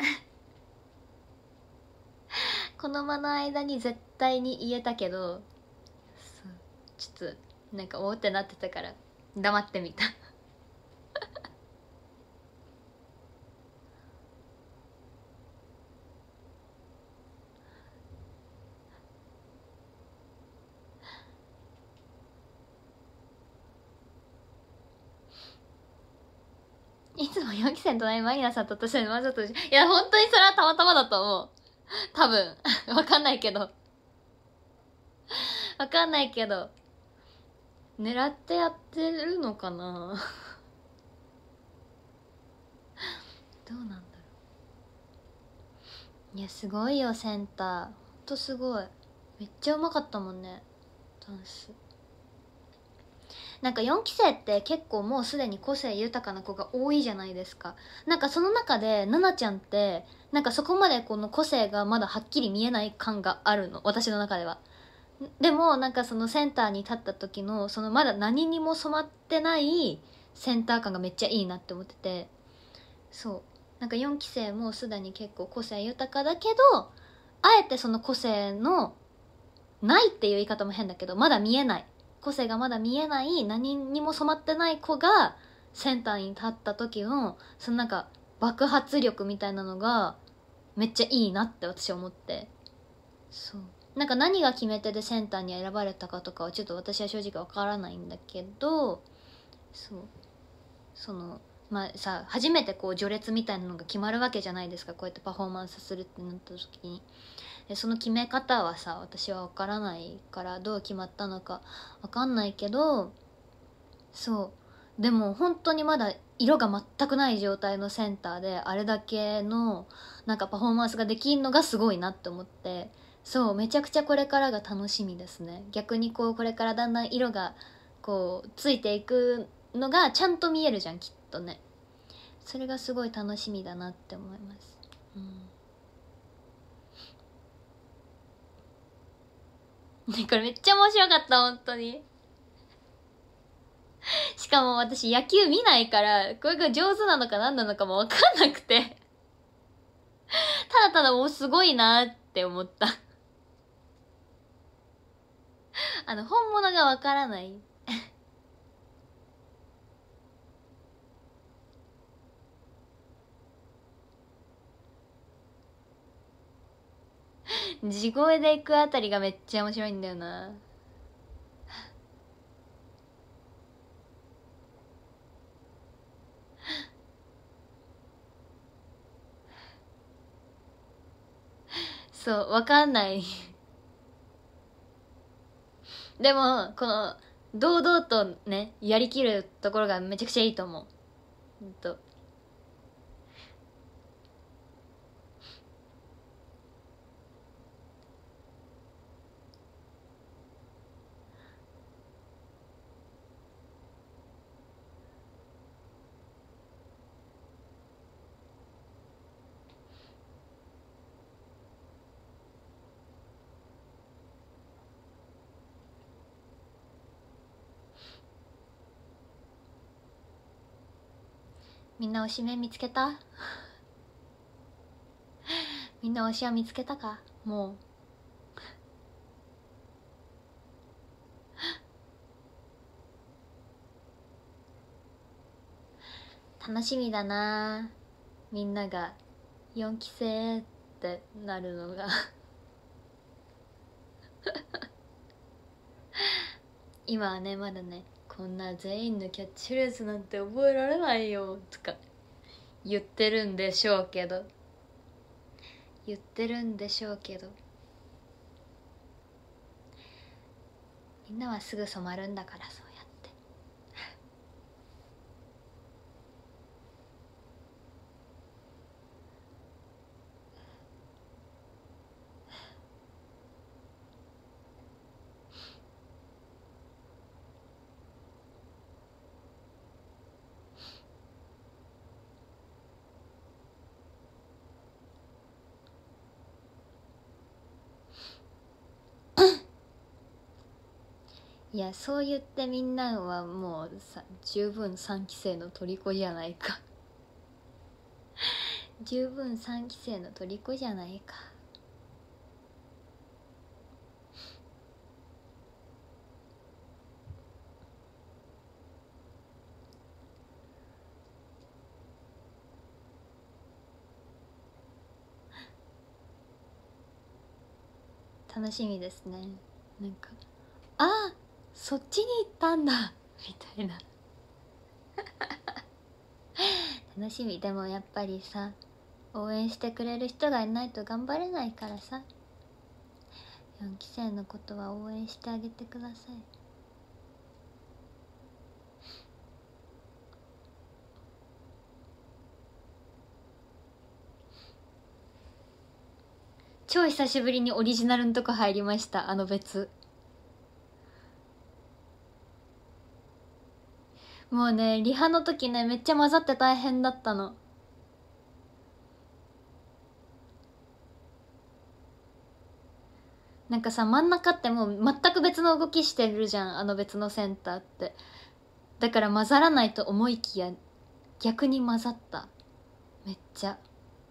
この間の間に絶対に言えたけど、そうちょっとなんかおーってなってたから黙ってみたいつも4期生の隣にマリナさんと私はわざといや本当にそれはたまたまだと思う多分わかんないけどわかんないけど狙ってやってるのかなどうなんだろう。いやすごいよセンター、ほんとすごい。めっちゃうまかったもんねダンス。なんか4期生って結構もうすでに個性豊かな子が多いじゃないですか。なんかその中で奈々ちゃんってなんかそこまでこの個性がまだはっきり見えない感があるの、私の中では。でもなんかそのセンターに立った時のそのまだ何にも染まってないセンター感がめっちゃいいなって思ってて、そうなんか4期生もすでに結構個性豊かだけど、あえてその個性のないっていう言い方も変だけどまだ見えない個性がまだ見えない何にも染まってない子がセンターに立った時のそのなんか爆発力みたいなのがめっちゃいいなって私は思って、そうなんか何が決め手でセンターに選ばれたかとかはちょっと私は正直わからないんだけど、そうそのまあさ初めてこう序列みたいなのが決まるわけじゃないですか、こうやってパフォーマンスするってなった時に。でその決め方はさ私は分からないからどう決まったのか分かんないけど、そうでも本当にまだ色が全くない状態のセンターであれだけのなんかパフォーマンスができるのがすごいなって思って、そうめちゃくちゃこれからが楽しみですね。逆にこうこれからだんだん色がこうついていくのがちゃんと見えるじゃんきっとね。それがすごい楽しみだなって思います。ねこれめっちゃ面白かった本当に。しかも私野球見ないからこれが上手なのか何なのかも分かんなくてただただもうすごいなって思った本物が分からない地声で行くあたりがめっちゃ面白いんだよな。そう分かんないでもこの堂々とねやりきるところがめちゃくちゃいいと思うほんと。みんな推しメン見つけたみんな推しは見つけたかもう。楽しみだなみんなが4期生ってなるのが今はねまだねこんな全員のキャッチフレーズなんて覚えられないよとか言ってるんでしょうけどみんなはすぐ染まるんだからそうやっていや、そう言ってみんなはもうさ十分3期生の虜じゃないか十分3期生の虜じゃないか。楽しみですね。なんかあ、そっちに行ったんだみたいな楽しみ。でもやっぱりさ、応援してくれる人がいないと頑張れないからさ、4期生のことは応援してあげてください。超久しぶりにオリジナルのとこ入りました。別もうね、リハの時ね、めっちゃ混ざって大変だったの。なんかさ、真ん中ってもう全く別の動きしてるじゃん、別のセンターって。だから混ざらないと思いきや逆に混ざった。めっちゃ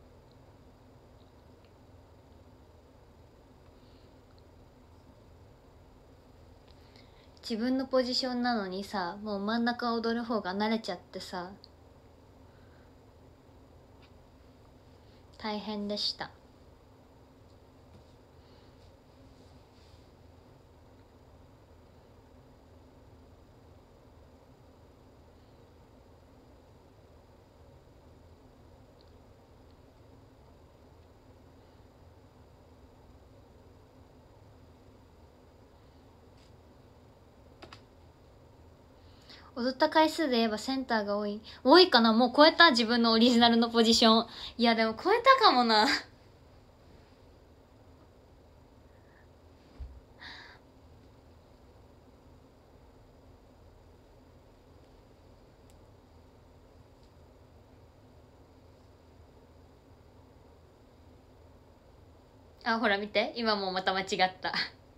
自分のポジションなのにさ、もう真ん中踊る方が慣れちゃってさ、大変でした。踊った回数で言えばセンターが多いかな。もう超えた、自分のオリジナルのポジション。いやでも超えたかもなあ、ほら見て、今もまた間違った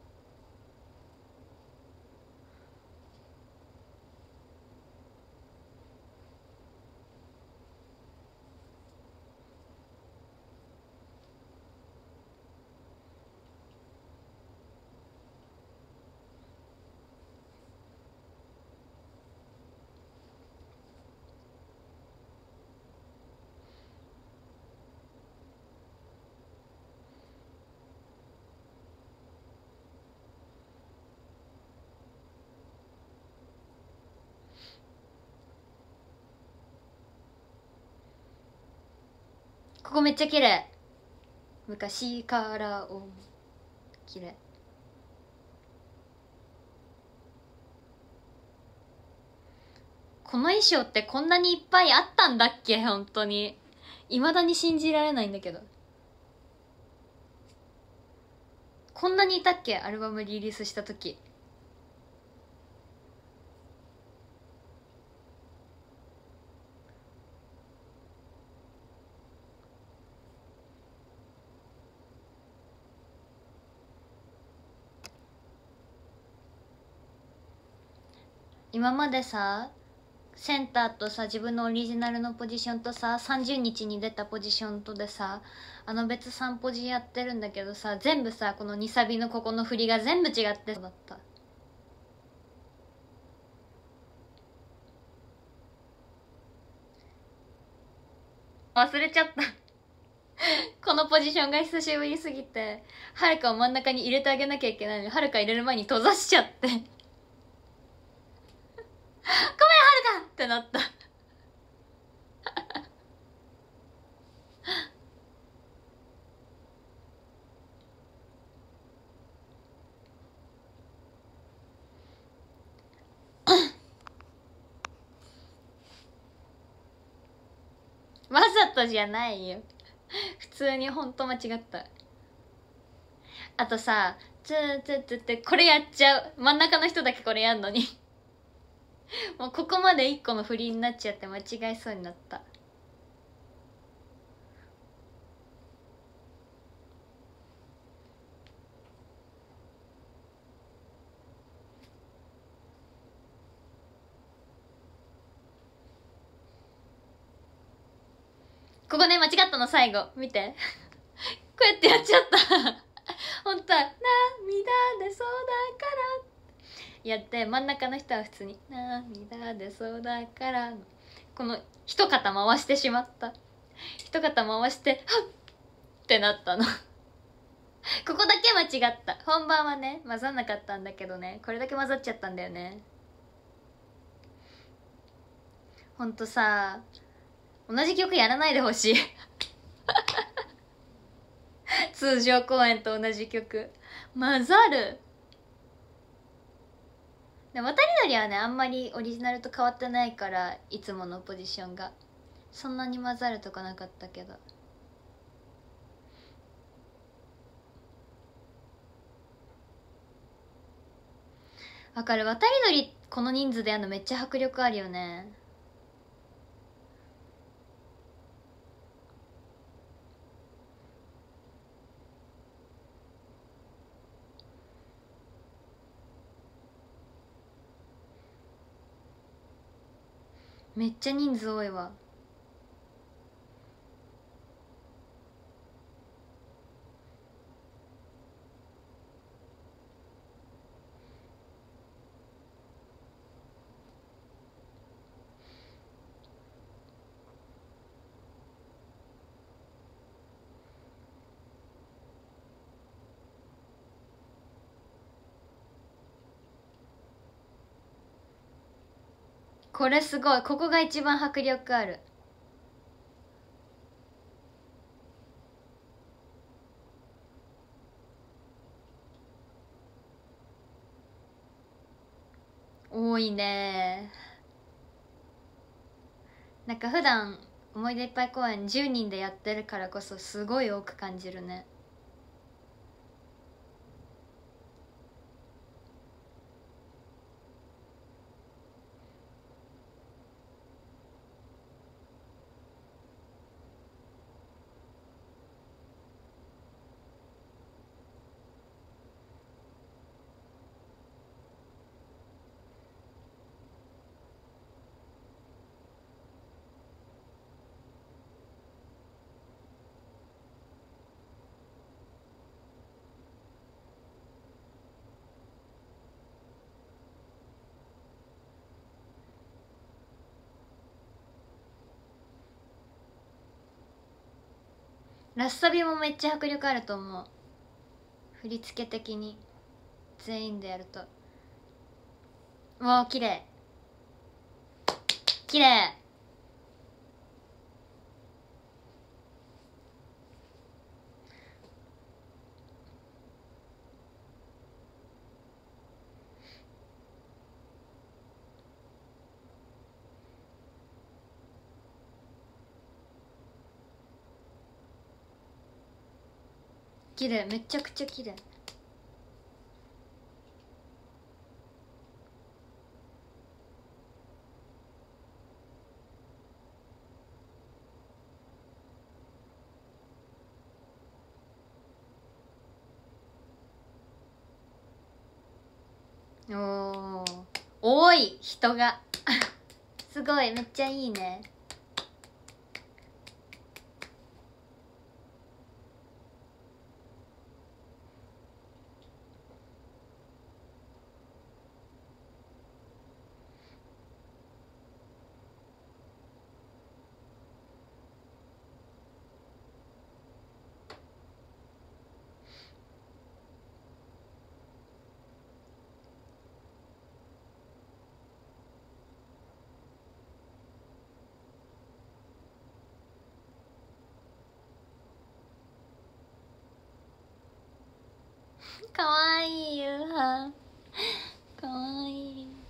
ここめっちゃ綺麗。昔から綺麗。この衣装ってこんなにいっぱいあったんだっけ、本当に未だに信じられないんだけど。こんなにいたっけ、アルバムリリースした時。今までさ、センターとさ、自分のオリジナルのポジションとさ、30日に出たポジションとでさ、別3ポジやってるんだけどさ、全部さ、この2サビのここの振りが全部違ってそうだった。忘れちゃったこのポジションが久しぶりすぎて、はるかを真ん中に入れてあげなきゃいけないのに、はるか入れる前に閉ざしちゃってごめんはるかってなったわざとじゃないよ普通にほんと間違った。あとさ、これやっちゃう。真ん中の人だけこれやんのにもうここまで1個の振りになっちゃって間違えそうになった。 ここね間違ったの最後見てこうやってやっちゃった本当は涙出そうだからやって真ん中の人は普通に涙出そうだからのこの一肩回してしまった。一肩回してはっってなったのここだけ間違った。本番はね混ざんなかったんだけどね、これだけ混ざっちゃったんだよね。ほんとさ同じ曲やらないでほしい通常公演と同じ曲混ざる。で渡り鳥はねあんまりオリジナルと変わってないから、いつものポジションがそんなに混ざるとかなかったけど。わかる、渡り鳥この人数でやるのめっちゃ迫力あるよね。めっちゃ人数多いわ。これすごい、ここが一番迫力ある。多いね。なんか普段思い出いっぱい公演10人でやってるからこそすごい多く感じるね。ラスサビもめっちゃ迫力あると思う。振り付け的に全員でやると。うわー綺麗綺麗。綺麗、めっちゃくちゃ綺麗。おー多い人がすごいめっちゃいいね。かわいい夕飯かわいい。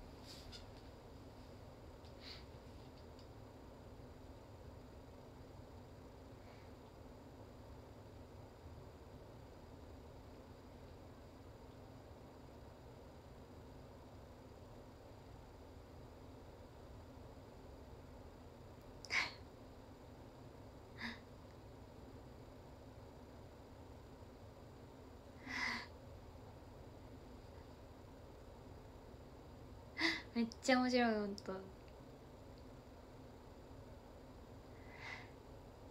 めっちゃ面白いほんと。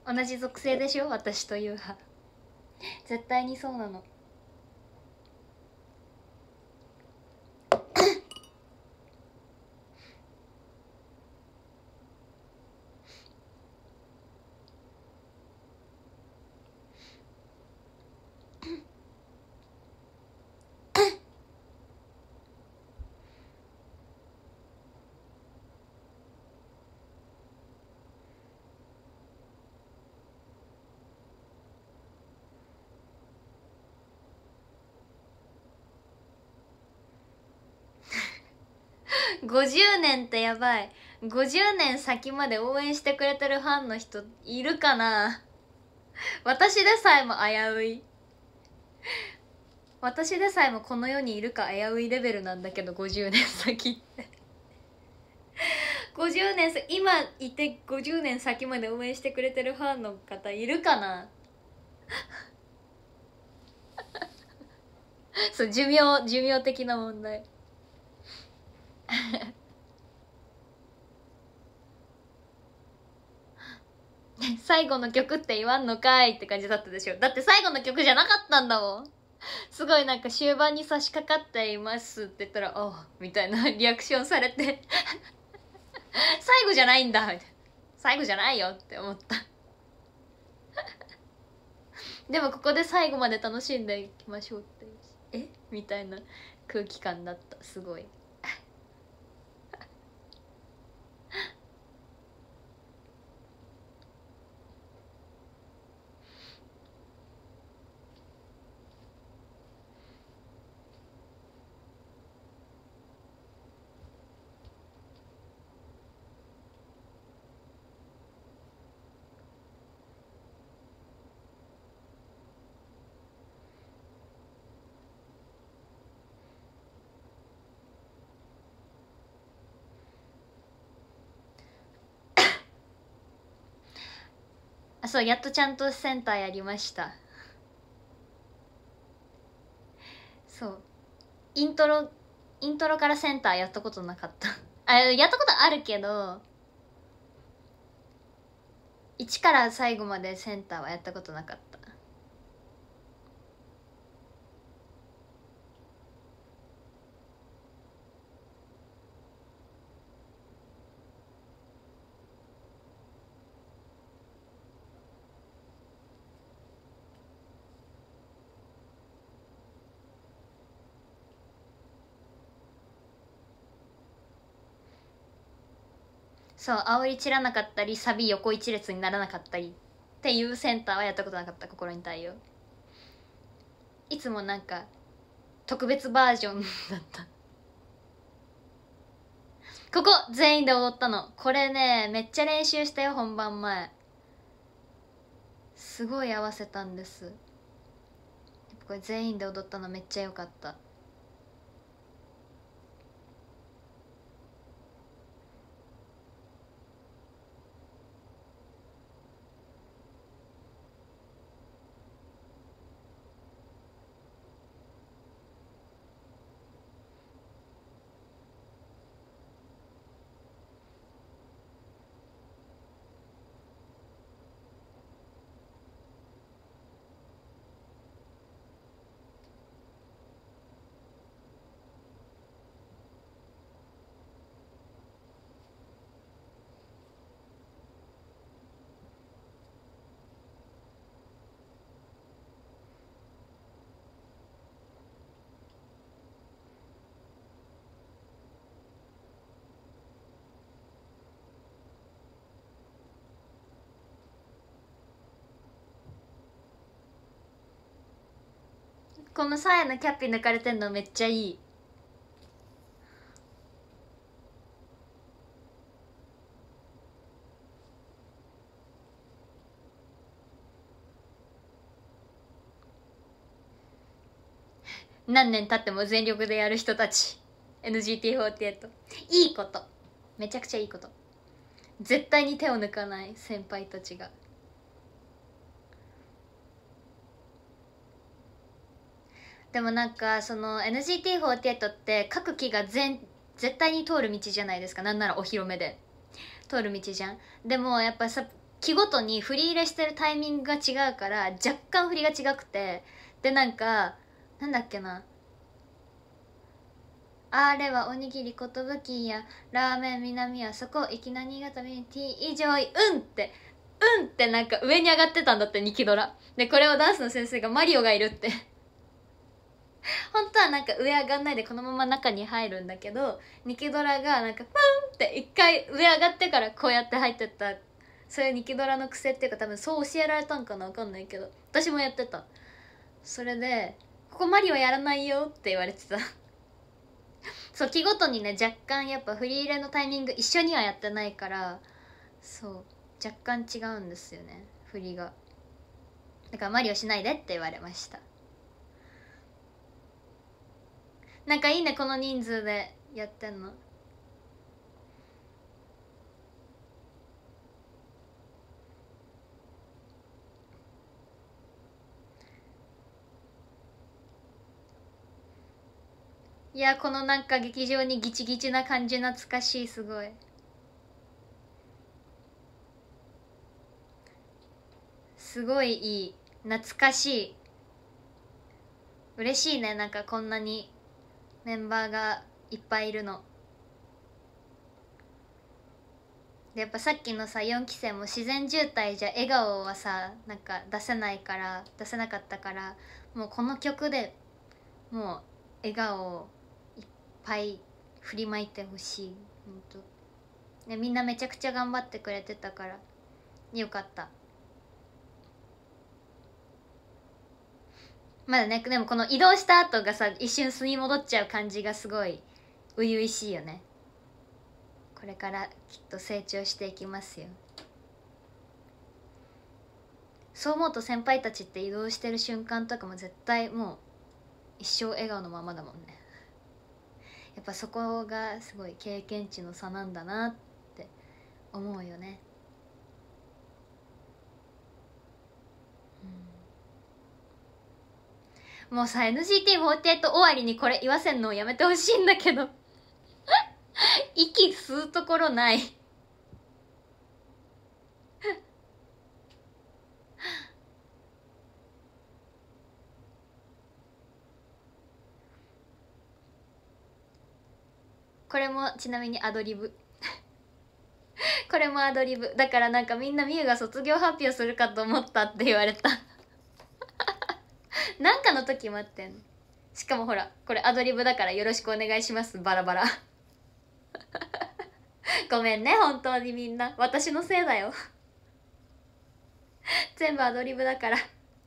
同じ属性でしょ私とユーハ。絶対にそうなの。50年ってやばい。50年先まで応援してくれてるファンの人いるかな。私でさえも危うい。私でさえもこの世にいるか危ういレベルなんだけど、50年先って50年今いて50年先まで応援してくれてるファンの方いるかなそう、寿命的な問題最後の曲って言わんのかいって感じだったでしょ。だって最後の曲じゃなかったんだもん。すごいなんか終盤に差し掛かっていますって言ったら「ああ」みたいなリアクションされて最後じゃないんだみたいな。最後じゃないよって思ったでもここで最後まで楽しんでいきましょうってみたいな空気感だった。すごいそう、やっとちゃんとセンターやりました。そうイントロからセンターやったことなかったやったことあるけど1から最後までセンターはやったことなかった。そう、煽り散らなかったりサビ横一列にならなかったりっていうセンターはやったことなかった。心に対応いつもなんか特別バージョンだったここ全員で踊ったの。これねめっちゃ練習したよ。本番前すごい合わせたんです。これ全員で踊ったのめっちゃ良かった。このサーヤのキャッピ抜かれてんのめっちゃいい。何年経っても全力でやる人たち NGT48 いいこと、めちゃくちゃいいこと。絶対に手を抜かない先輩たちが。でもなんかその NGT48 って各期が絶対に通る道じゃないですか。なんならお披露目で通る道じゃん。でもやっぱさ期ごとに振り入れしてるタイミングが違うから若干振りが違くて、でなんかなんだっけな、あれはおにぎりことぶきやラーメン南はそこ粋な新潟ミニティ以上ってなんか上に上がってたんだって、ニキドラで。これをダンスの先生がマリオがいるって本当はなんか上上がんないでこのまま中に入るんだけど、ニキドラがなんかプンって一回上上がってからこうやって入ってった、そういうニキドラの癖っていうか、多分そう教えられたんかな、分かんないけど私もやってた。それでここマリオやらないよって言われてたそう、期ごとにね若干やっぱ振り入れのタイミング一緒にはやってないから、そう若干違うんですよね、振りが。だからマリオしないでって言われました。なんかいいね、この人数でやってんの。いや、このなんか劇場にギチギチな感じ懐かしい。すごいすごいいい、懐かしい。嬉しいね、なんかこんなにメンバーがいっぱいいるので。やっぱさっきのさ4期生も自然渋滞じゃ笑顔はさなんか出せないから、出せなかったから、もうこの曲でもう笑顔をいっぱい振りまいてほしい。ほんとね、みんなめちゃくちゃ頑張ってくれてたからよかった。まだね、でもこの移動した後がさ一瞬素に戻っちゃう感じがすごい初々しいよね。これからきっと成長していきますよ。そう思うと先輩たちって移動してる瞬間とかも絶対もう一生笑顔のままだもんね。やっぱそこがすごい経験値の差なんだなって思うよね。もうさ NGT48 終わりにこれ言わせんのをやめてほしいんだけど息吸うところないこれもちなみにアドリブこれもアドリブだから、なんかみんなみゆが卒業発表するかと思ったって言われたなんかの時待ってん。しかもほらこれアドリブだからよろしくお願いしますバラバラごめんね本当にみんな、私のせいだよ全部アドリブだから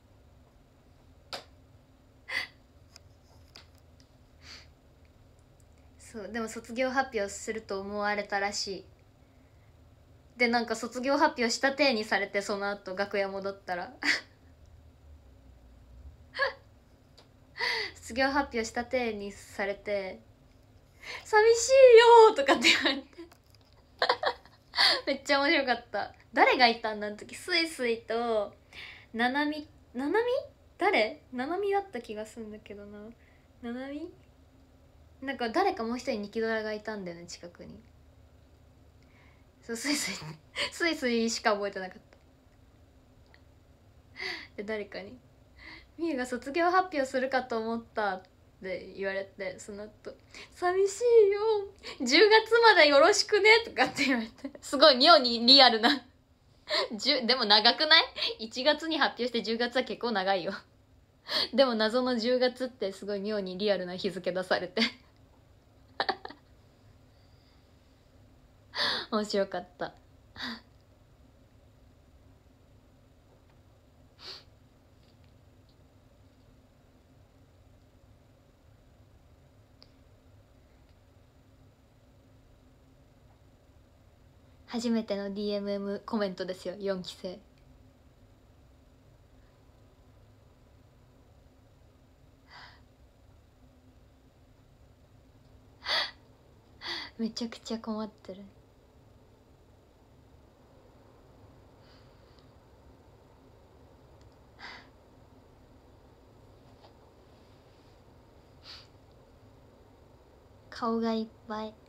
そう、でも卒業発表すると思われたらしい。でなんか卒業発表した体にされて、その後楽屋戻ったら卒業発表した体にされて「寂しいよ」とかって言われてめっちゃ面白かった。誰がいたんだあの時。スイスイとななみ、誰ななみだった気がするんだけどな。ななみなんか誰かもう一人ニキドラがいたんだよね近くに。そう、スイスイスイスイしか覚えてなかったで誰かに「みゆが卒業発表するかと思った」って言われて、その後寂しいよ10月までよろしくね」とかって言われて、すごい妙にリアルなでも長くない ?1 月に発表して10月は結構長いよでも謎の10月ってすごい妙にリアルな日付出されて面白かった。初めての DMM コメントですよ4期生めちゃくちゃ困ってる。顔がいっぱい。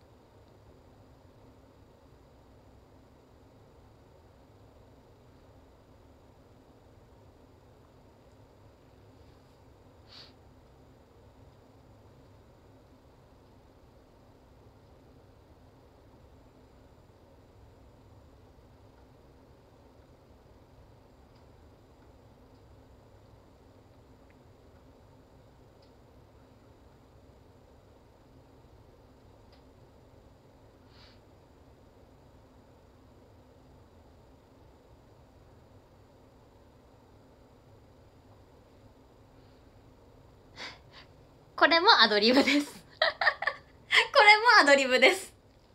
これもアドリブですこれもアドリブです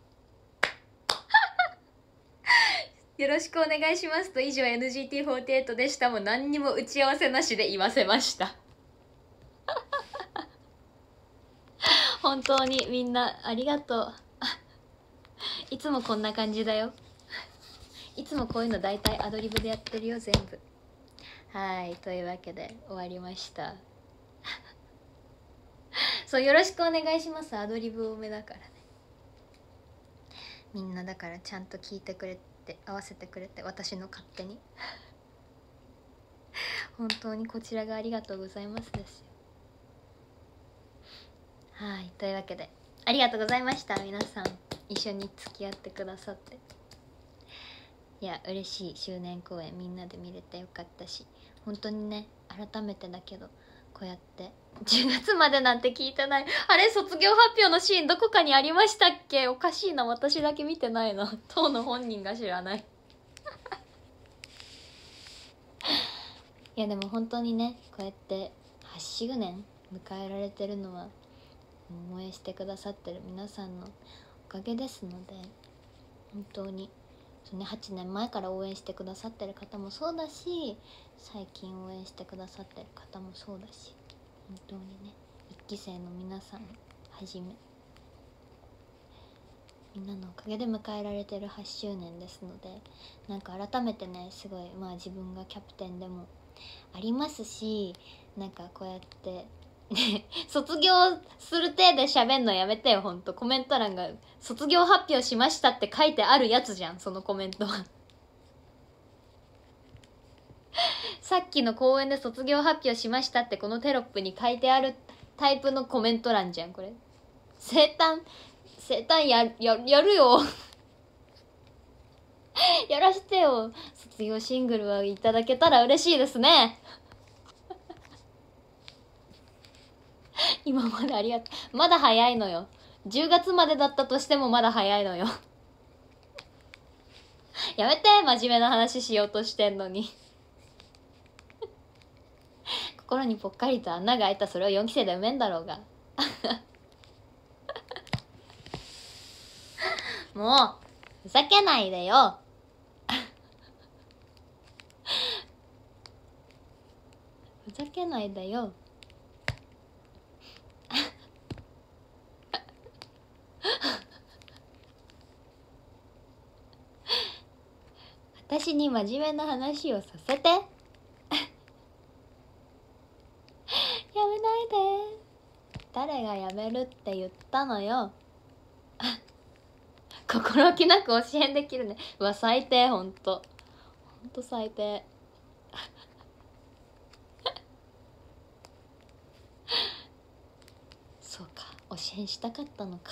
よろしくお願いしますと、以上 NGT48 でした。もう何にも打ち合わせなしで言わせました本当にみんなありがとういつもこんな感じだよいつもこういうの大体アドリブでやってるよ、全部。はい、というわけで終わりましたそう、よろしくお願いします。アドリブ多めだからね。みんなだからちゃんと聞いてくれて、合わせてくれて、私の勝手に本当にこちらがありがとうございますですよ。はい、というわけでありがとうございました。皆さん一緒に付き合ってくださって、いや嬉しい。周年公演みんなで見れてよかったし、本当にね、改めてだけどこうやって10月までなんて聞いてない。あれ、卒業発表のシーンどこかにありましたっけ？おかしいな、私だけ見てないな当の本人が知らないいやでも本当にね、こうやって8周年迎えられてるのは応援してくださってる皆さんのおかげですので、本当にそう、ね、8年前から応援してくださってる方もそうだし、最近応援してくださってる方もそうだし、本当にね、1期生の皆さんはじめみんなのおかげで迎えられてる8周年ですので、なんか改めてね、すごい自分がキャプテンでもありますし、なんかこうやって卒業する体で喋んのやめてよ。ほんとコメント欄が卒業発表しましたって書いてあるやつじゃん、そのコメントはさっきの公演で卒業発表しましたってこのテロップに書いてあるタイプのコメント欄じゃんこれ。生誕やるよやらしてよ。卒業シングルはいただけたら嬉しいですね今までありがとう。まだ早いのよ。10月までだったとしてもまだ早いのよやめて、真面目な話しようとしてんのに心にぽっかりと穴が開いた、それを4期生で埋めんだろうがもうふざけないでよふざけないでよ私に真面目な話をさせてやめないで。誰がやめるって言ったのよ心置きなく教えできるね。うわ最低、ほんと最低そうか、教えしたかったのか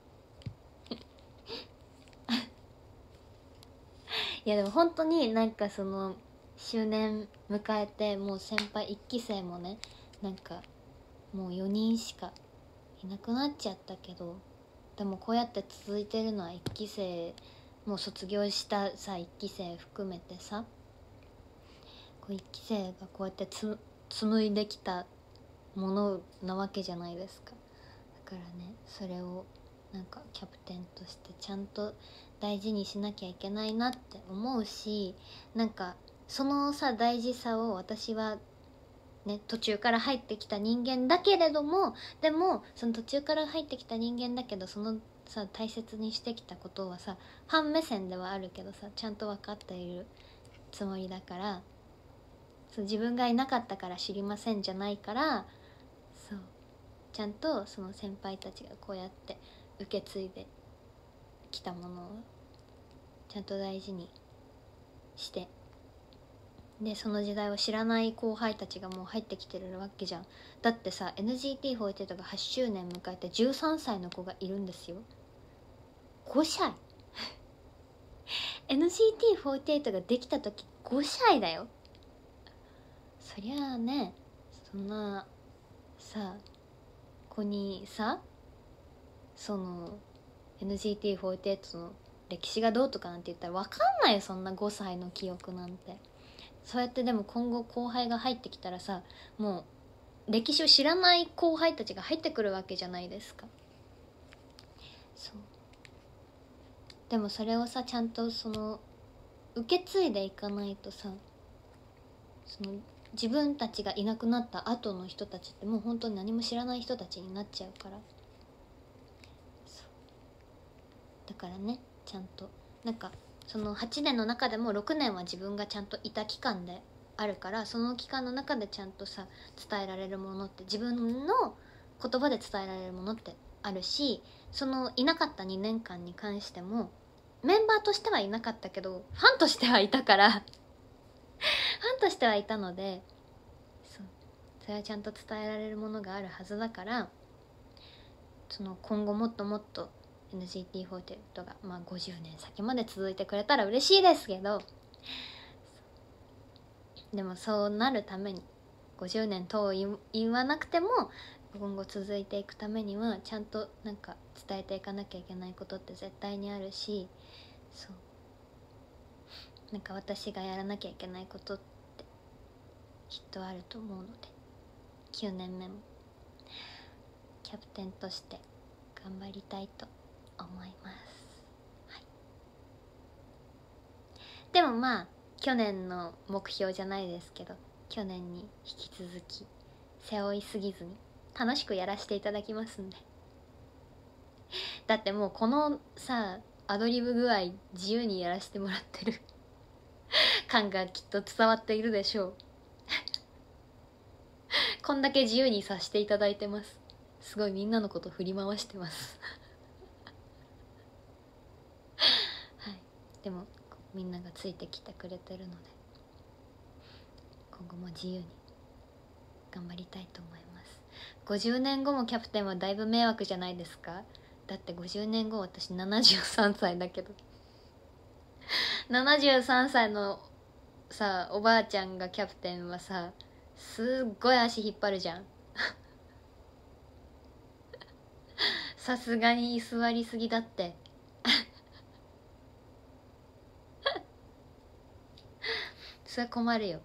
いやでも本当になんかその周年迎えて、もう先輩1期生もね、なんかもう4人しかいなくなっちゃったけど、でもこうやって続いてるのは1期生もう卒業したさ、1期生含めてさ、こう1期生がこうやって紡いできたものなわけじゃないですか。だからね、それをなんかキャプテンとしてちゃんと大事にしなきゃいけないなって思うし、なんかそのさ大事さを私はね、途中から入ってきた人間だけれども、でもその途中から入ってきた人間だけど、そのさ大切にしてきたことはさ、ファン目線ではあるけどさ、ちゃんと分かっているつもりだから、そう自分がいなかったから知りませんじゃないから、そうちゃんとその先輩たちがこうやって受け継いできたものをちゃんと大事にして、でその時代を知らない後輩たちがもう入ってきてるわけじゃん。だってさ NGT48 が8周年迎えて13歳の子がいるんですよ。5歳NGT48 ができた時5歳だよ。そりゃあね、そんなさ子にさ、その NGT48 の歴史がどうとかなんて言ったら分かんないよ、そんな5歳の記憶なんて。そうやってでも今後後輩が入ってきたらさ、も歴史を知らない後輩たちが入ってくるわけじゃないですか。そうでもそれをさちゃんとその受け継いでいかないとさ、その自分たちがいなくなった後の人たちってもう本当に何も知らない人たちになっちゃうから。だからね、ちゃんとなんかその8年の中でも6年は自分がちゃんといた期間であるから、その期間の中でちゃんとさ伝えられるものって、自分の言葉で伝えられるものってあるし、そのいなかった2年間に関してもメンバーとしてはいなかったけどファンとしてはいたからファンとしてはいたので、それはちゃんと伝えられるものがあるはずだから、その今後もっともっと NGT48 がまあ50年先まで続いてくれたら嬉しいですけど、でもそうなるために50年と言わなくても今後続いていくためにはちゃんとなんか伝えていかなきゃいけないことって絶対にあるし、そうなんか私がやらなきゃいけないことってきっとあると思うので、9年目もキャプテンとして頑張りたいと思います、はい、でもまあ去年の目標じゃないですけど、去年に引き続き背負いすぎずに楽しくやらせていただきますんで。だってもうこのさアドリブ具合自由にやらせてもらってる感がきっと伝わっているでしょうこんだけ自由にさせていただいてます。すごいみんなのこと振り回してますはい、でもみんながついてきてくれてるので今後も自由に頑張りたいと思います。50年後もキャプテンはだいぶ迷惑じゃないですか。だって50年後私73歳だけど73歳のさおばあちゃんがキャプテンはさすっごい足引っ張るじゃんさすがに居座りすぎだってそれ困るよ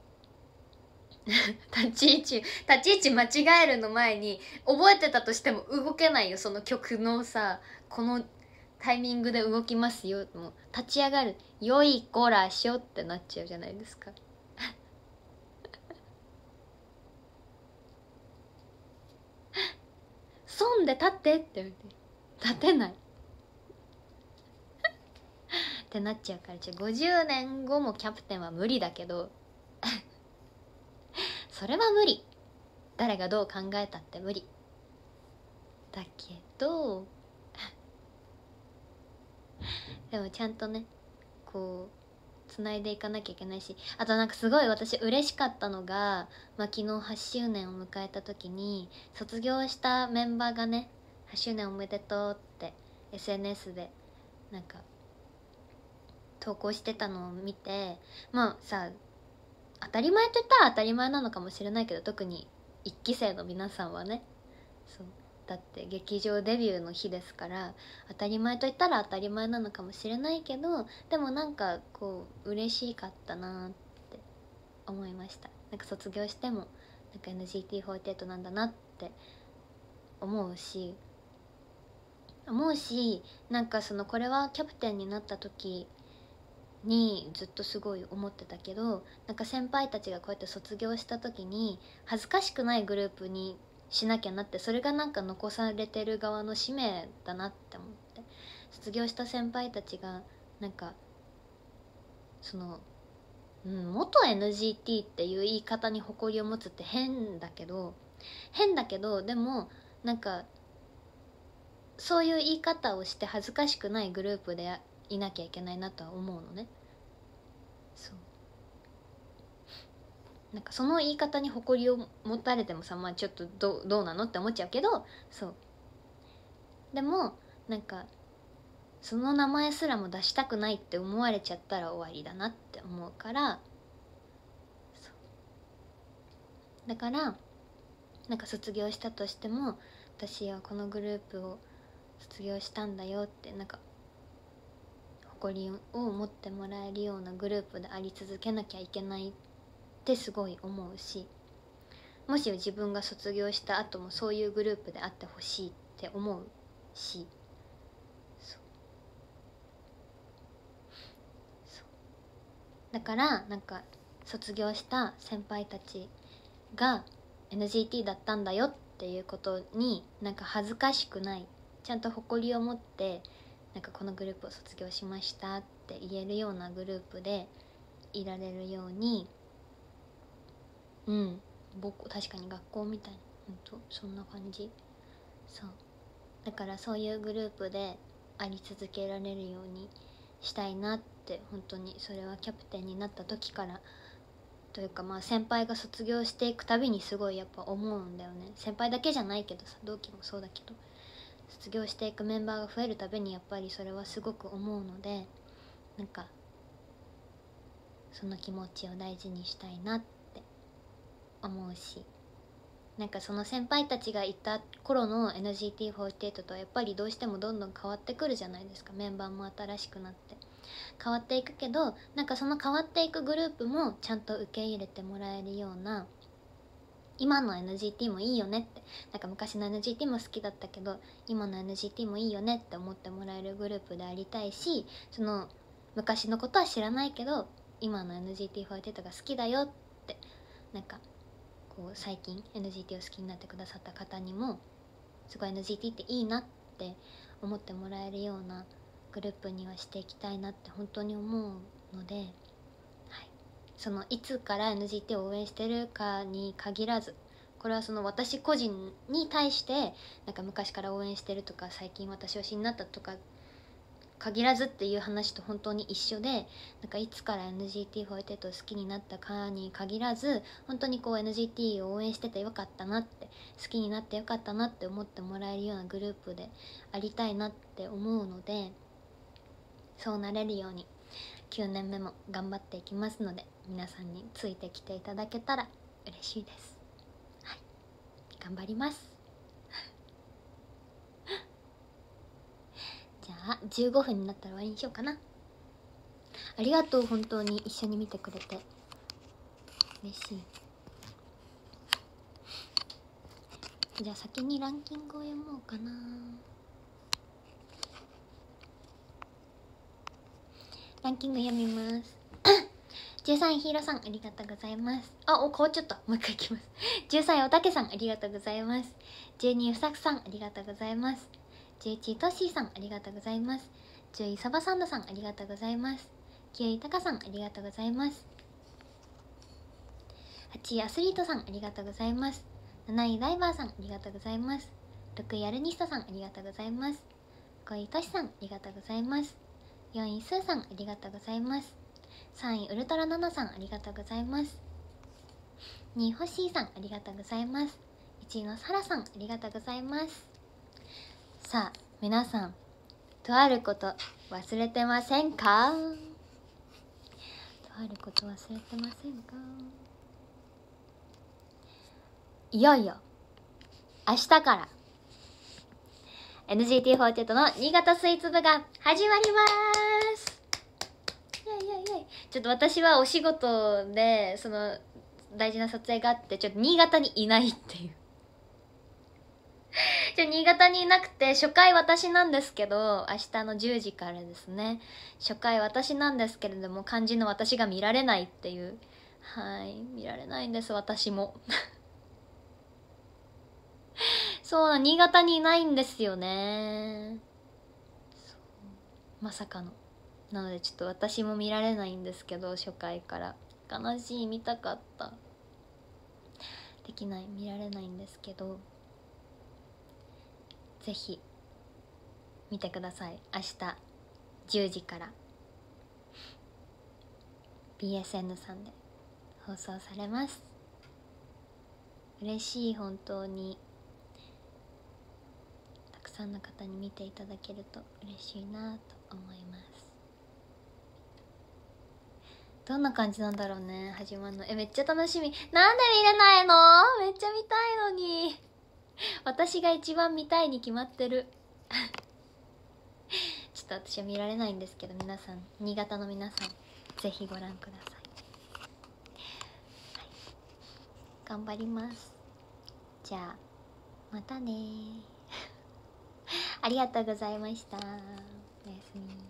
立ち位置間違えるの前に覚えてたとしても動けないよ。その曲のさこのタイミングで動きますよ、もう立ち上がるよいこらしょってなっちゃうじゃないですか損で立ってって言われて立てないってなっちゃうから、50年後もキャプテンは無理だけどそれは無理、誰がどう考えたって無理だけどでもちゃんとねこう繋いでいかなきゃいけないし、あとなんかすごい私嬉しかったのが、まあ、昨日8周年を迎えた時に卒業したメンバーがね8周年おめでとうって SNS でなんか投稿してたのを見て、まあさ当たり前と言ったら当たり前なのかもしれないけど、特に1期生の皆さんはね、そうだって劇場デビューの日ですから当たり前と言ったら当たり前なのかもしれないけど、でもなんかこう嬉しかったなって思いました。なんか卒業してもなんか NGT48 なんだなって思うし、なんかそのこれはキャプテンになった時にずっとすごい思ってたけど、なんか先輩たちがこうやって卒業した時に恥ずかしくないグループにしなきゃなって、それがなんか残されてる側の使命だなって思って、卒業した先輩たちがなんかその、元 NGT っていう言い方に誇りを持つって変だけどでもなんかそういう言い方をして恥ずかしくないグループでいなきゃいけないなとは思うのね。そうなんかその言い方に誇りを持たれてもさ、まあちょっとどうなのって思っちゃうけど、そうでもなんかその名前すらも出したくないって思われちゃったら終わりだなって思うから、だからなんか卒業したとしても私はこのグループを卒業したんだよってなんか誇りを持ってもらえるようなグループであり続けなきゃいけないってすごい思うし、 もし自分が卒業した後もそういうグループであってほしいって思うし、だからなんか卒業した先輩たちが NGT だったんだよっていうことになんか恥ずかしくない、ちゃんと誇りを持ってなんかこのグループを卒業しましたって言えるようなグループでいられるように、確かに学校みたいな、そんな感じ。そうだからそういうグループであり続けられるようにしたいなって、本当にそれはキャプテンになった時からというか、先輩が卒業していくたびにすごいやっぱ思うんだよね。先輩だけじゃないけどさ、同期もそうだけど、卒業していくメンバーが増えるたびにやっぱりそれはすごく思うので、なんかその気持ちを大事にしたいなって思うし、なんかその先輩たちがいた頃の NGT48 とはやっぱりどうしてもどんどん変わってくるじゃないですか。メンバーも新しくなって変わっていくけど、なんかその変わっていくグループもちゃんと受け入れてもらえるような、今の NGT もいいよねって、なんか昔の NGT も好きだったけど今の NGT もいいよねって思ってもらえるグループでありたいし、その昔のことは知らないけど今の NGT48 が好きだよって、なんかこう最近 NGT を好きになってくださった方にもすごい NGT っていいなって思ってもらえるようなグループにはしていきたいなって本当に思うので、はい、そのいつから NGT を応援してるかに限らず、これはその私個人に対してなんか昔から応援してるとか最近私推しになったとか限らずっていう話と本当に一緒で、なんかいつから NGT48 を好きになったかに限らず、本当にこう NGT を応援しててよかったなって、好きになってよかったなって思ってもらえるようなグループでありたいなって思うので、そうなれるように9年目も頑張っていきますので、皆さんについてきていただけたら嬉しいです。はい、頑張ります。じゃあ15分になったら終わりにしようかな。ありがとう、本当に一緒に見てくれて嬉しい。じゃあ先にランキングを読もうかな。ランキング読みます13位ヒーローさんありがとうございます。変わっちゃった。もう一回いきます。13位おたけさんありがとうございます。12位ふさくさんありがとうございます。11位トッシーさんありがとうございます。10位サバサンドさんありがとうございます。9位タカさんありがとうございます。8位アスリートさんありがとうございます。7位ダイバーさんありがとうございます。6位アルニストさんありがとうございます。5位トシさんありがとうございます。4位スーさんありがとうございます。3位ウルトラナナさんありがとうございます。2位ホッシーさんありがとうございます。1位のサラさんありがとうございます。さあ皆さん、とあること忘れてませんか？とあること忘れてませんか？いよいよ明日から NGT48 の新潟スイーツ部が始まります。イエイイエイイエイ。ちょっと私はお仕事でその大事な撮影があってちょっと新潟にいないっていう新潟にいなくて、初回私なんですけど、明日の10時からですね、初回私なんですけれども、肝心の私が見られないっていう、はい、見られないんです私もそう、新潟にいないんですよね。まさかの。なのでちょっと私も見られないんですけど、初回から悲しい、見たかった。できない、見られないんですけど、ぜひ見てください。明日10時から BSN さんで放送されます。嬉しい、本当にたくさんの方に見ていただけると嬉しいなと思います。どんな感じなんだろうね、始まるの。めっちゃ楽しみ。なんで見れないの？めっちゃ見たいのに私が一番見たいに決まってるちょっと私は見られないんですけど、皆さん、新潟の皆さんぜひご覧ください。 頑張ります。じゃあまたねありがとうございました。おやすみ。